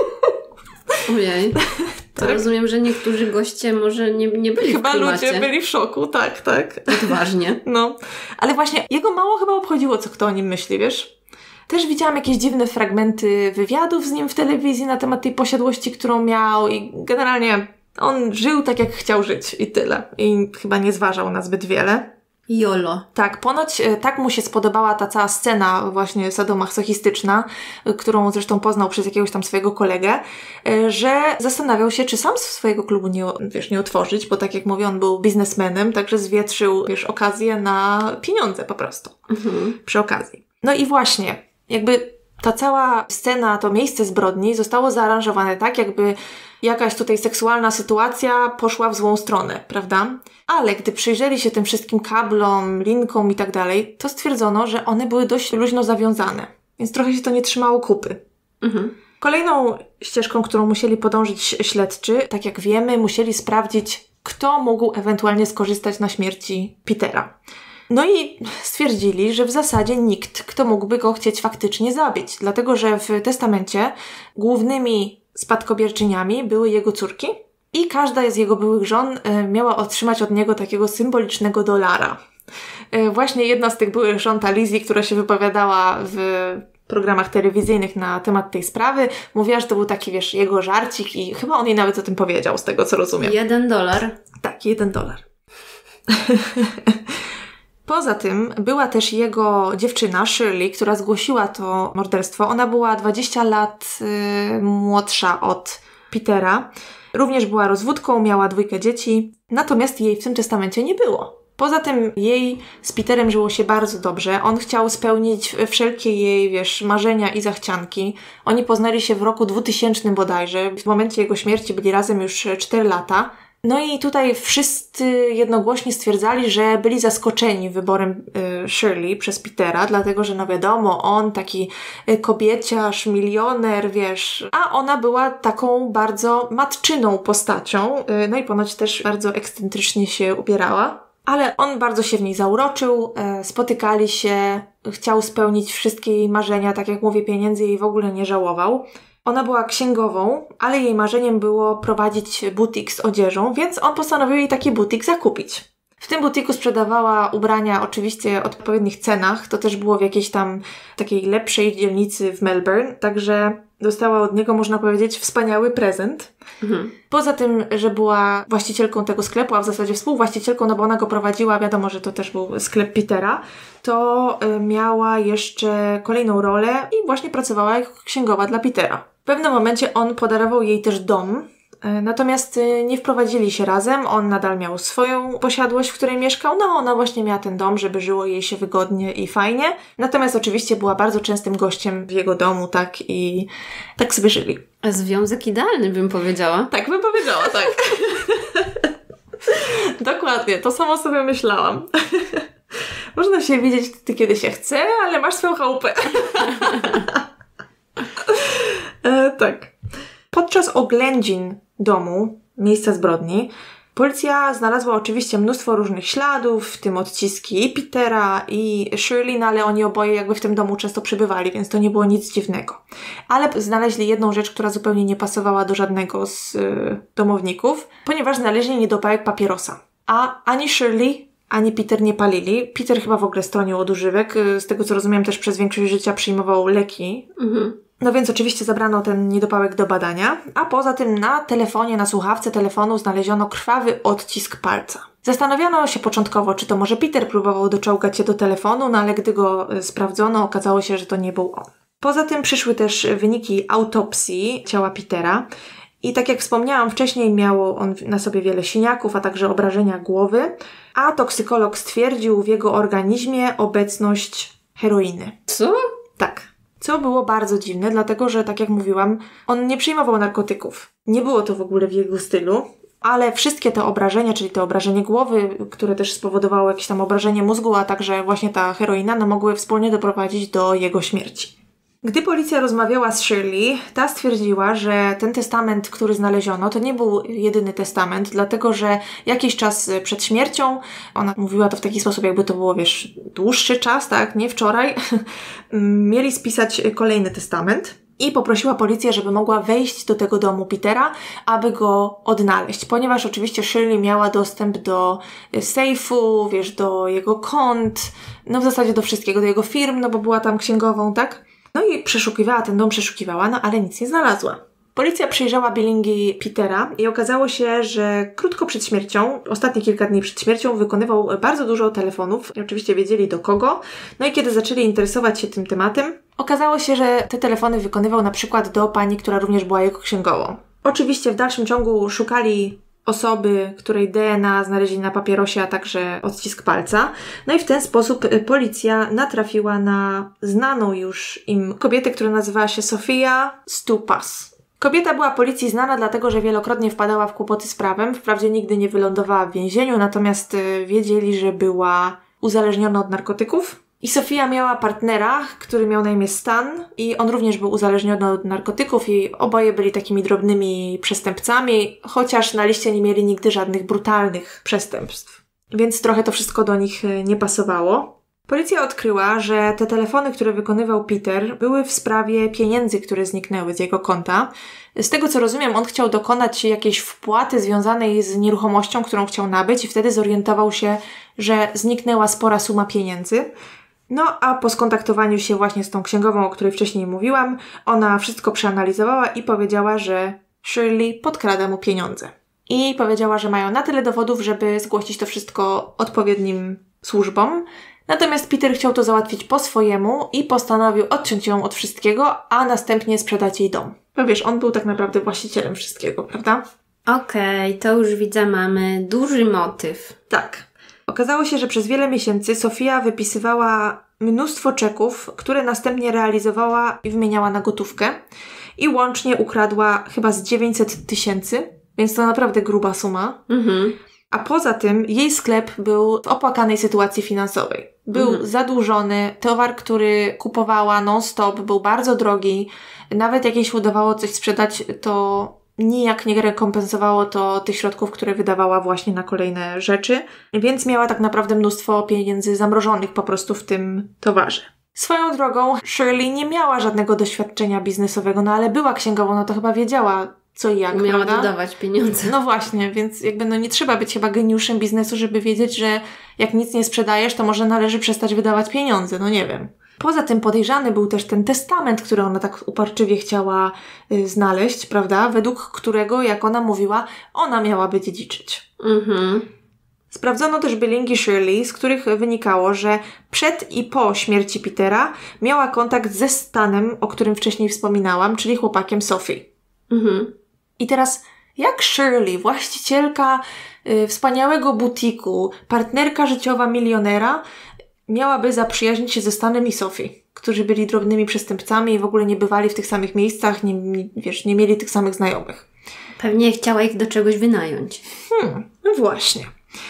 Ojej. To tak. Rozumiem, że niektórzy goście może nie, nie byli
chyba
w klimacie.
Ludzie byli w szoku, tak, tak.
Odważnie.
No, ale właśnie jego mało chyba obchodziło, co kto o nim myśli, wiesz? Też widziałam jakieś dziwne fragmenty wywiadów z nim w telewizji na temat tej posiadłości, którą miał i generalnie on żył tak, jak chciał żyć i tyle. I chyba nie zważał na zbyt wiele.
Jolo.
Tak, ponoć tak mu się spodobała ta cała scena właśnie sadomasochistyczna, którą zresztą poznał przez jakiegoś tam swojego kolegę, że zastanawiał się, czy sam swojego klubu nie, wiesz, nie otworzyć, bo tak jak mówię, on był biznesmenem, także zwietrzył, wiesz, okazję na pieniądze po prostu. Mhm. Przy okazji. No i właśnie, jakby ta cała scena, to miejsce zbrodni zostało zaaranżowane tak, jakby jakaś tutaj seksualna sytuacja poszła w złą stronę, prawda? Ale gdy przyjrzeli się tym wszystkim kablom, linkom i tak dalej, to stwierdzono, że one były dość luźno zawiązane. Więc trochę się to nie trzymało kupy. Mhm. Kolejną ścieżką, którą musieli podążyć śledczy, tak jak wiemy, musieli sprawdzić, kto mógł ewentualnie skorzystać na śmierci Petera. No i stwierdzili, że w zasadzie nikt, kto mógłby go chcieć faktycznie zabić, dlatego że w testamencie głównymi spadkobierczyniami były jego córki i każda z jego byłych żon miała otrzymać od niego takiego symbolicznego dolara. Właśnie jedna z tych byłych żon, ta Lizzie, która się wypowiadała w programach telewizyjnych na temat tej sprawy, mówiła, że to był taki, wiesz, jego żarcik i chyba on jej nawet o tym powiedział, z tego co rozumiem.
Jeden dolar.
Tak, jeden dolar. Poza tym była też jego dziewczyna, Shirley, która zgłosiła to morderstwo. Ona była dwadzieścia lat y, młodsza od Petera. Również była rozwódką, miała dwójkę dzieci. Natomiast jej w tym testamencie nie było. Poza tym jej z Peterem żyło się bardzo dobrze. On chciał spełnić wszelkie jej, wiesz, marzenia i zachcianki. Oni poznali się w roku dwutysięcznym bodajże. W momencie jego śmierci byli razem już cztery lata. No i tutaj wszyscy jednogłośnie stwierdzali, że byli zaskoczeni wyborem y, Shirley przez Petera, dlatego że no wiadomo, on taki y, kobieciarz, milioner, wiesz, a ona była taką bardzo matczyną postacią, y, no i ponoć też bardzo ekscentrycznie się ubierała. Ale on bardzo się w niej zauroczył, y, spotykali się, chciał spełnić wszystkie jej marzenia, tak jak mówię, pieniędzy jej w ogóle nie żałował. Ona była księgową, ale jej marzeniem było prowadzić butik z odzieżą, więc on postanowił jej taki butik zakupić. W tym butiku sprzedawała ubrania oczywiście o odpowiednich cenach, to też było w jakiejś tam takiej lepszej dzielnicy w Melbourne, także dostała od niego, można powiedzieć, wspaniały prezent. Mhm. Poza tym, że była właścicielką tego sklepu, a w zasadzie współwłaścicielką, no bo ona go prowadziła, wiadomo, że to też był sklep Petera, to y, miała jeszcze kolejną rolę i właśnie pracowała jako księgowa dla Petera. W pewnym momencie on podarował jej też dom, y, natomiast y, nie wprowadzili się razem, on nadal miał swoją posiadłość, w której mieszkał, no ona właśnie miała ten dom, żeby żyło jej się wygodnie i fajnie, natomiast oczywiście była bardzo częstym gościem w jego domu, tak, i tak sobie żyli.
Związek idealny, bym powiedziała.
Tak bym powiedziała, tak. Dokładnie, to samo sobie myślałam. Można się widzieć ty, kiedy się chce, ale masz swoją chałupę. e, tak. Podczas oględzin domu, miejsca zbrodni, policja znalazła oczywiście mnóstwo różnych śladów, w tym odciski i Petera, i Shirley, no ale oni oboje jakby w tym domu często przebywali, więc to nie było nic dziwnego. Ale znaleźli jedną rzecz, która zupełnie nie pasowała do żadnego z y, domowników, ponieważ znaleźli niedopałek papierosa. A ani Shirley, ani Peter nie palili. Peter chyba w ogóle stronił od używek. Z tego co rozumiem, też przez większość życia przyjmował leki. Mhm. No więc oczywiście zabrano ten niedopałek do badania, a poza tym na telefonie, na słuchawce telefonu znaleziono krwawy odcisk palca. Zastanawiano się początkowo, czy to może Peter próbował doczołgać się do telefonu, no ale gdy go sprawdzono, okazało się, że to nie był on. Poza tym przyszły też wyniki autopsji ciała Petera i tak jak wspomniałam wcześniej, miał on na sobie wiele siniaków, a także obrażenia głowy, a toksykolog stwierdził w jego organizmie obecność heroiny.
Co?
Tak. Co było bardzo dziwne, dlatego że, tak jak mówiłam, on nie przyjmował narkotyków. Nie było to w ogóle w jego stylu, ale wszystkie te obrażenia, czyli to obrażenie głowy, które też spowodowało jakieś tam obrażenie mózgu, a także właśnie ta heroina, no mogły wspólnie doprowadzić do jego śmierci. Gdy policja rozmawiała z Shirley, ta stwierdziła, że ten testament, który znaleziono, to nie był jedyny testament, dlatego że jakiś czas przed śmiercią, ona mówiła to w taki sposób, jakby to było, wiesz, dłuższy czas, tak, nie wczoraj, mieli spisać kolejny testament i poprosiła policję, żeby mogła wejść do tego domu Petera, aby go odnaleźć, ponieważ oczywiście Shirley miała dostęp do sejfu, wiesz, do jego kont, no w zasadzie do wszystkiego, do jego firm, no bo była tam księgową, tak? No i przeszukiwała, ten dom przeszukiwała, no ale nic nie znalazła. Policja przyjrzała billingi Petera i okazało się, że krótko przed śmiercią, ostatnie kilka dni przed śmiercią wykonywał bardzo dużo telefonów. I oczywiście wiedzieli do kogo. No i kiedy zaczęli interesować się tym tematem, okazało się, że te telefony wykonywał na przykład do pani, która również była jego księgową. Oczywiście w dalszym ciągu szukali osoby, której D N A znaleźli na papierosie, a także odcisk palca. No i w ten sposób policja natrafiła na znaną już im kobietę, która nazywała się Sofia Stupas. Kobieta była policji znana dlatego, że wielokrotnie wpadała w kłopoty z prawem. Wprawdzie nigdy nie wylądowała w więzieniu, natomiast wiedzieli, że była uzależniona od narkotyków. I Sofia miała partnera, który miał na imię Stan i on również był uzależniony od narkotyków i oboje byli takimi drobnymi przestępcami, chociaż na liście nie mieli nigdy żadnych brutalnych przestępstw. Więc trochę to wszystko do nich nie pasowało. Policja odkryła, że te telefony, które wykonywał Peter, były w sprawie pieniędzy, które zniknęły z jego konta. Z tego co rozumiem, on chciał dokonać jakiejś wpłaty związanej z nieruchomością, którą chciał nabyć i wtedy zorientował się, że zniknęła spora suma pieniędzy. No a po skontaktowaniu się właśnie z tą księgową, o której wcześniej mówiłam, ona wszystko przeanalizowała i powiedziała, że Shirley podkrada mu pieniądze. I powiedziała, że mają na tyle dowodów, żeby zgłosić to wszystko odpowiednim służbom. Natomiast Peter chciał to załatwić po swojemu i postanowił odciąć ją od wszystkiego, a następnie sprzedać jej dom. No wiesz, on był tak naprawdę właścicielem wszystkiego, prawda?
Okej, okay, to już widzę, mamy duży motyw.
Tak. Okazało się, że przez wiele miesięcy Sofia wypisywała mnóstwo czeków, które następnie realizowała i wymieniała na gotówkę i łącznie ukradła chyba z dziewięćset tysięcy, więc to naprawdę gruba suma. Mhm. A poza tym jej sklep był w opłakanej sytuacji finansowej. Był mhm. zadłużony, towar, który kupowała non-stop, był bardzo drogi. Nawet jak jej się udawało coś sprzedać, to nijak nie rekompensowało to tych środków, które wydawała właśnie na kolejne rzeczy. Więc miała tak naprawdę mnóstwo pieniędzy zamrożonych po prostu w tym towarze. Swoją drogą Shirley nie miała żadnego doświadczenia biznesowego, no ale była księgową, no to chyba wiedziała co i jak,
umiała
prawda?
dodawać pieniądze.
No właśnie, więc jakby no nie trzeba być chyba geniuszem biznesu, żeby wiedzieć, że jak nic nie sprzedajesz, to może należy przestać wydawać pieniądze, no nie wiem. Poza tym podejrzany był też ten testament, który ona tak uparczywie chciała y, znaleźć, prawda? Według którego, jak ona mówiła, ona miałaby dziedziczyć. Mhm. Sprawdzono też bilingi Shirley, z których wynikało, że przed i po śmierci Petera miała kontakt ze Stanem, o którym wcześniej wspominałam, czyli chłopakiem Sophie. Mhm. I teraz, jak Shirley, właścicielka y, wspaniałego butiku, partnerka życiowa milionera, miałaby zaprzyjaźnić się ze Stanem i Sophie, którzy byli drobnymi przestępcami i w ogóle nie bywali w tych samych miejscach, nie, nie, wiesz, nie mieli tych samych znajomych.
Pewnie chciała ich do czegoś wynająć.
Hmm, no właśnie.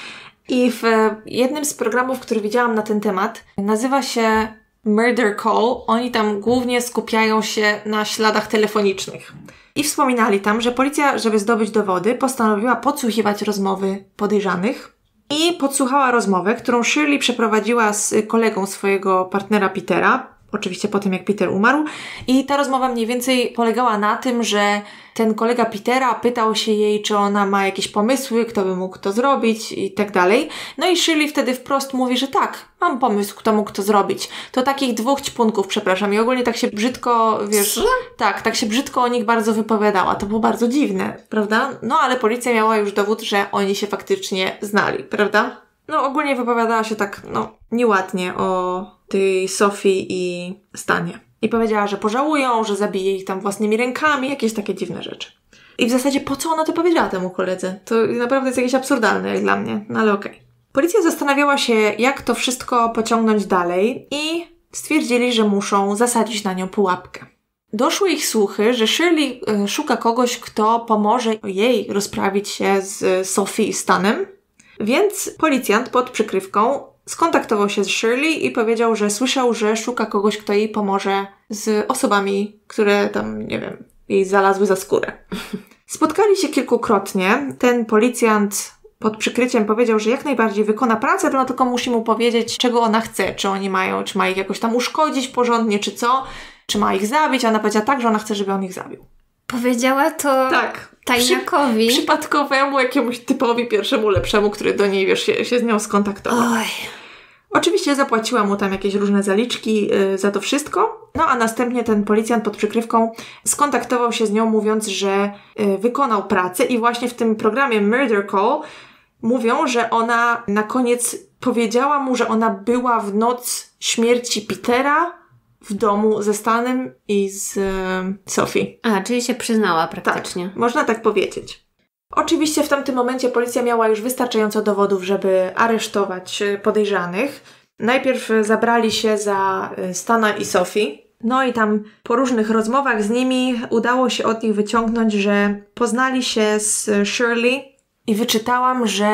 I w jednym z programów, który widziałam na ten temat, nazywa się Murder Call. Oni tam głównie skupiają się na śladach telefonicznych. I wspominali tam, że policja, żeby zdobyć dowody, postanowiła podsłuchiwać rozmowy podejrzanych i podsłuchała rozmowę, którą Shirley przeprowadziła z kolegą swojego partnera Petera, oczywiście po tym jak Peter umarł. I ta rozmowa mniej więcej polegała na tym, że ten kolega Petera pytał się jej, czy ona ma jakieś pomysły, kto by mógł to zrobić i tak dalej. No i Shirley wtedy wprost mówi, że tak, mam pomysł, kto mógł to zrobić. To takich dwóch ćpunków, przepraszam. I ogólnie tak się brzydko, wiesz... Co? Tak, tak się brzydko o nich bardzo wypowiadała. To było bardzo dziwne, prawda? No ale policja miała już dowód, że oni się faktycznie znali, prawda? No ogólnie wypowiadała się tak, no, nieładnie o tej Sophie i Stanie. I powiedziała, że pożałują, że zabije ich tam własnymi rękami, jakieś takie dziwne rzeczy. I w zasadzie po co ona to powiedziała temu koledze? To naprawdę jest jakieś absurdalne jak dla mnie, no ale okej. Okay. Policja zastanawiała się, jak to wszystko pociągnąć dalej i stwierdzili, że muszą zasadzić na nią pułapkę. Doszły ich słuchy, że Shirley y, szuka kogoś, kto pomoże jej rozprawić się z Sophie i Stanem, więc policjant pod przykrywką skontaktował się z Shirley i powiedział, że słyszał, że szuka kogoś, kto jej pomoże z osobami, które tam, nie wiem, jej znalazły za skórę. Spotkali się kilkukrotnie. Ten policjant pod przykryciem powiedział, że jak najbardziej wykona pracę, no tylko musi mu powiedzieć, czego ona chce. Czy oni mają, czy ma ich jakoś tam uszkodzić porządnie, czy co. Czy ma ich zabić. A ona powiedziała tak, że ona chce, żeby on ich zabił.
Powiedziała to
tak.
tajniakowi.
Przy, przypadkowemu jakiemuś typowi pierwszemu lepszemu, który do niej, wiesz, się, się z nią skontaktował.
Oj.
Oczywiście zapłaciła mu tam jakieś różne zaliczki yy, za to wszystko, no a następnie ten policjant pod przykrywką skontaktował się z nią, mówiąc, że yy, wykonał pracę i właśnie w tym programie Murder Call mówią, że ona na koniec powiedziała mu, że ona była w noc śmierci Petera w domu ze Stanem i z yy, Sophie.
A, czyli się przyznała praktycznie.
Tak, można tak powiedzieć. Oczywiście w tamtym momencie policja miała już wystarczająco dowodów, żeby aresztować podejrzanych. Najpierw zabrali się za Stana i Sophie. No i tam po różnych rozmowach z nimi udało się od nich wyciągnąć, że poznali się z Shirley i wyczytałam, że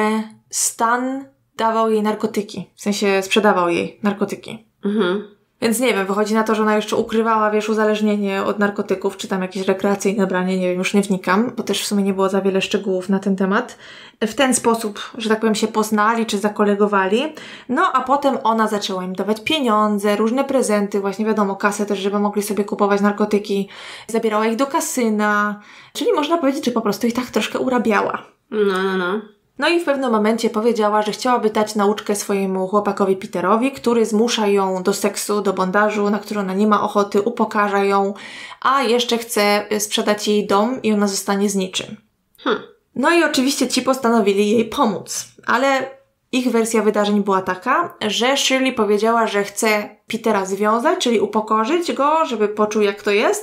Stan dawał jej narkotyki. W sensie sprzedawał jej narkotyki. Mhm. Więc nie wiem, wychodzi na to, że ona jeszcze ukrywała, wiesz, uzależnienie od narkotyków, czy tam jakieś rekreacyjne branie, nie wiem, już nie wnikam, bo też w sumie nie było za wiele szczegółów na ten temat. W ten sposób, że tak powiem, się poznali, czy zakolegowali. No, a potem ona zaczęła im dawać pieniądze, różne prezenty, właśnie wiadomo, kasę też, żeby mogli sobie kupować narkotyki. Zabierała ich do kasyna, czyli można powiedzieć, że po prostu ich tak troszkę urabiała.
No, no, no.
No i w pewnym momencie powiedziała, że chciałaby dać nauczkę swojemu chłopakowi Peterowi, który zmusza ją do seksu, do bondażu, na który ona nie ma ochoty, upokarza ją, a jeszcze chce sprzedać jej dom i ona zostanie z niczym. Hmm. No i oczywiście ci postanowili jej pomóc, ale ich wersja wydarzeń była taka, że Shirley powiedziała, że chce Petera związać, czyli upokorzyć go, żeby poczuł jak to jest,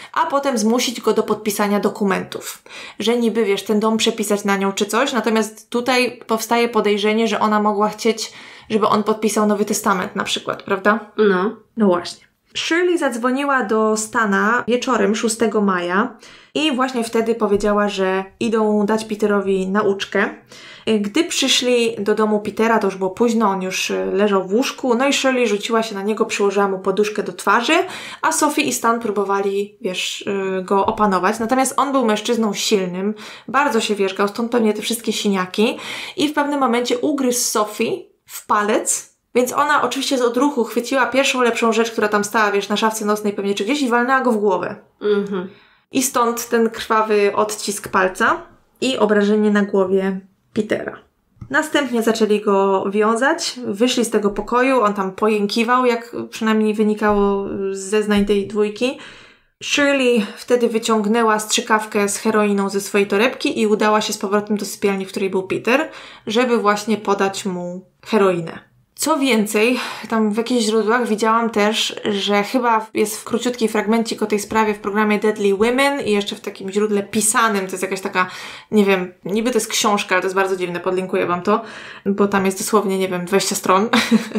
a potem zmusić go do podpisania dokumentów. Że niby, wiesz, ten dom przepisać na nią czy coś, natomiast tutaj powstaje podejrzenie, że ona mogła chcieć, żeby on podpisał Nowy Testament na przykład, prawda?
No.
No właśnie. Shirley zadzwoniła do Stana wieczorem szóstego maja i właśnie wtedy powiedziała, że idą dać Peterowi nauczkę. Gdy przyszli do domu Petera, to już było późno, on już leżał w łóżku, no i Shirley rzuciła się na niego, przyłożyła mu poduszkę do twarzy, a Sophie i Stan próbowali, wiesz, go opanować. Natomiast on był mężczyzną silnym, bardzo się wierzgał, stąd pewnie te wszystkie siniaki i w pewnym momencie ugryzł Sophie w palec. Więc ona oczywiście z odruchu chwyciła pierwszą lepszą rzecz, która tam stała, wiesz, na szafce nocnej pewnie czy gdzieś i walnęła go w głowę.
Mhm.
I stąd ten krwawy odcisk palca i obrażenie na głowie Petera. Następnie zaczęli go wiązać, wyszli z tego pokoju, on tam pojękiwał, jak przynajmniej wynikało z zeznań tej dwójki. Shirley wtedy wyciągnęła strzykawkę z heroiną ze swojej torebki i udała się z powrotem do sypialni, w której był Peter, żeby właśnie podać mu heroinę. Co więcej, tam w jakichś źródłach widziałam też, że chyba jest w króciutkiej fragmencik o tej sprawie w programie Deadly Women i jeszcze w takim źródle pisanym, to jest jakaś taka, nie wiem, niby to jest książka, ale to jest bardzo dziwne, podlinkuję wam to, bo tam jest dosłownie, nie wiem, dwadzieścia stron.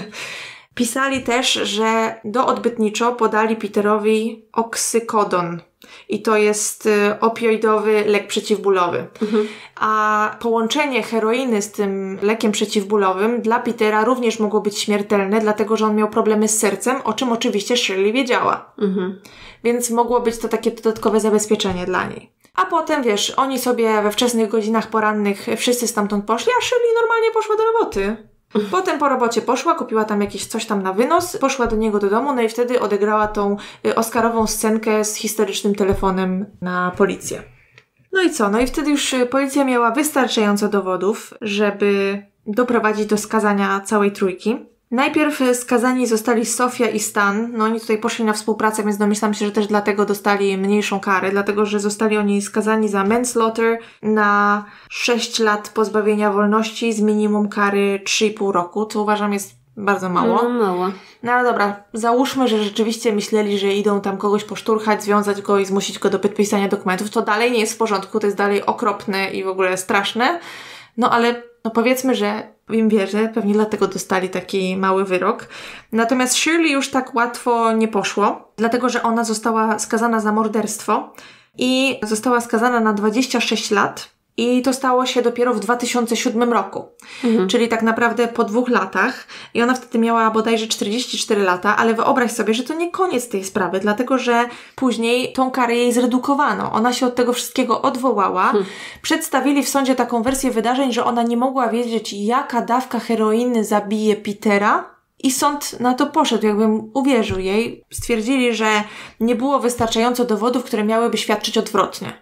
Pisali też, że do odbytniczo podali Peterowi oksykodon. I to jest y, opioidowy lek przeciwbólowy. Mhm. A połączenie heroiny z tym lekiem przeciwbólowym dla Petera również mogło być śmiertelne, dlatego że on miał problemy z sercem, o czym oczywiście Shirley wiedziała. Mhm. Więc mogło być to takie dodatkowe zabezpieczenie dla niej. A potem, wiesz, oni sobie we wczesnych godzinach porannych wszyscy stamtąd poszli, a Shirley normalnie poszła do roboty. Potem po robocie poszła, kupiła tam jakieś coś tam na wynos, poszła do niego do domu, no i wtedy odegrała tą oscarową scenkę z historycznym telefonem na policję. No i co? No i wtedy już policja miała wystarczająco dowodów, żeby doprowadzić do skazania całej trójki. Najpierw skazani zostali Sofia i Stan, no oni tutaj poszli na współpracę, więc domyślam się, że też dlatego dostali mniejszą karę, dlatego że zostali oni skazani za manslaughter na sześć lat pozbawienia wolności z minimum kary trzy i pół roku, co uważam jest bardzo mało.
No mało.
No ale dobra, załóżmy, że rzeczywiście myśleli, że idą tam kogoś poszturchać, związać go i zmusić go do podpisania dokumentów, to dalej nie jest w porządku, to jest dalej okropne i w ogóle straszne, no ale no powiedzmy, że im wierzę, pewnie dlatego dostali taki mały wyrok. Natomiast Shirley już tak łatwo nie poszło, dlatego że ona została skazana za morderstwo i została skazana na dwadzieścia sześć lat i to stało się dopiero w dwa tysiące siódmym roku. Mhm. Czyli tak naprawdę po dwóch latach i ona wtedy miała bodajże czterdzieści cztery lata, ale wyobraź sobie, że to nie koniec tej sprawy, dlatego że później tą karę jej zredukowano. Ona się od tego wszystkiego odwołała. Hmm. Przedstawili w sądzie taką wersję wydarzeń, że ona nie mogła wiedzieć, jaka dawka heroiny zabije Petera. I sąd na to poszedł, jakbym uwierzył jej. Stwierdzili, że nie było wystarczająco dowodów, które miałyby świadczyć odwrotnie.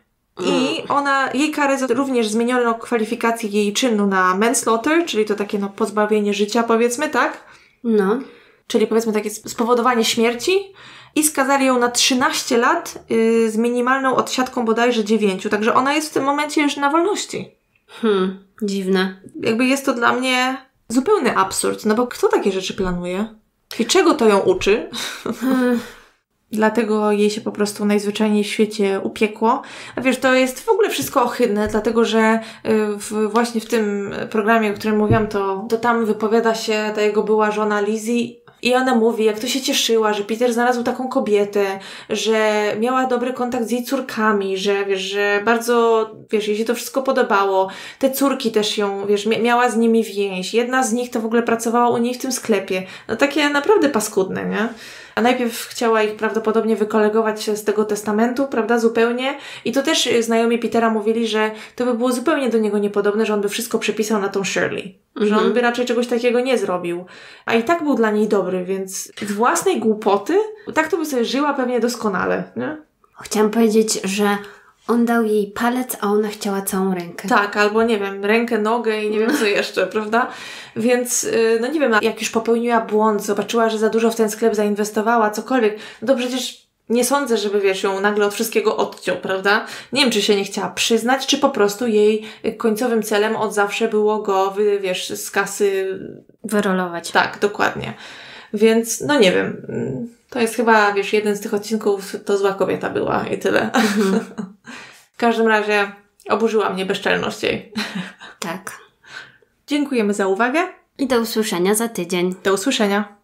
I ona, jej karę również zmieniono kwalifikację jej czynu na manslaughter, czyli to takie no pozbawienie życia, powiedzmy, tak?
No.
Czyli powiedzmy takie spowodowanie śmierci i skazali ją na trzynaście lat yy, z minimalną odsiadką bodajże dziewięć. Także ona jest w tym momencie już na wolności.
Hmm, dziwne.
Jakby jest to dla mnie zupełny absurd, no bo kto takie rzeczy planuje? I czego to ją uczy? Hmm. Dlatego jej się po prostu najzwyczajniej w świecie upiekło. A wiesz, to jest w ogóle wszystko ohydne, dlatego że w, właśnie w tym programie, o którym mówiłam, to, to tam wypowiada się ta jego była żona Lizzie i ona mówi, jak to się cieszyła, że Peter znalazł taką kobietę, że miała dobry kontakt z jej córkami, że wiesz, że bardzo, wiesz, jej się to wszystko podobało. Te córki też ją, wiesz, miała z nimi więź. Jedna z nich to w ogóle pracowała u niej w tym sklepie. No takie naprawdę paskudne, nie? A najpierw chciała ich prawdopodobnie wykolegować z tego testamentu, prawda, zupełnie. I to też znajomi Petera mówili, że to by było zupełnie do niego niepodobne, że on by wszystko przepisał na tą Shirley. Mhm. Że on by raczej czegoś takiego nie zrobił. A i tak był dla niej dobry, więc z własnej głupoty tak to by sobie żyła pewnie doskonale, nie?
Chciałam powiedzieć, że on dał jej palec, a ona chciała całą rękę.
Tak, albo nie wiem, rękę, nogę i nie wiem co jeszcze, prawda? Więc, no nie wiem, jak już popełniła błąd, zobaczyła, że za dużo w ten sklep zainwestowała, cokolwiek, no to przecież nie sądzę, żeby, wiesz, ją nagle od wszystkiego odciął, prawda? Nie wiem, czy się nie chciała przyznać, czy po prostu jej końcowym celem od zawsze było go, wiesz, z kasy...
wyrolować.
Tak, dokładnie. Więc, no nie wiem, to jest chyba, wiesz, jeden z tych odcinków, to zła kobieta była i tyle. Mhm. W każdym razie oburzyła mnie bezczelność jej.
Tak.
Dziękujemy za uwagę.
I do usłyszenia za tydzień.
Do usłyszenia.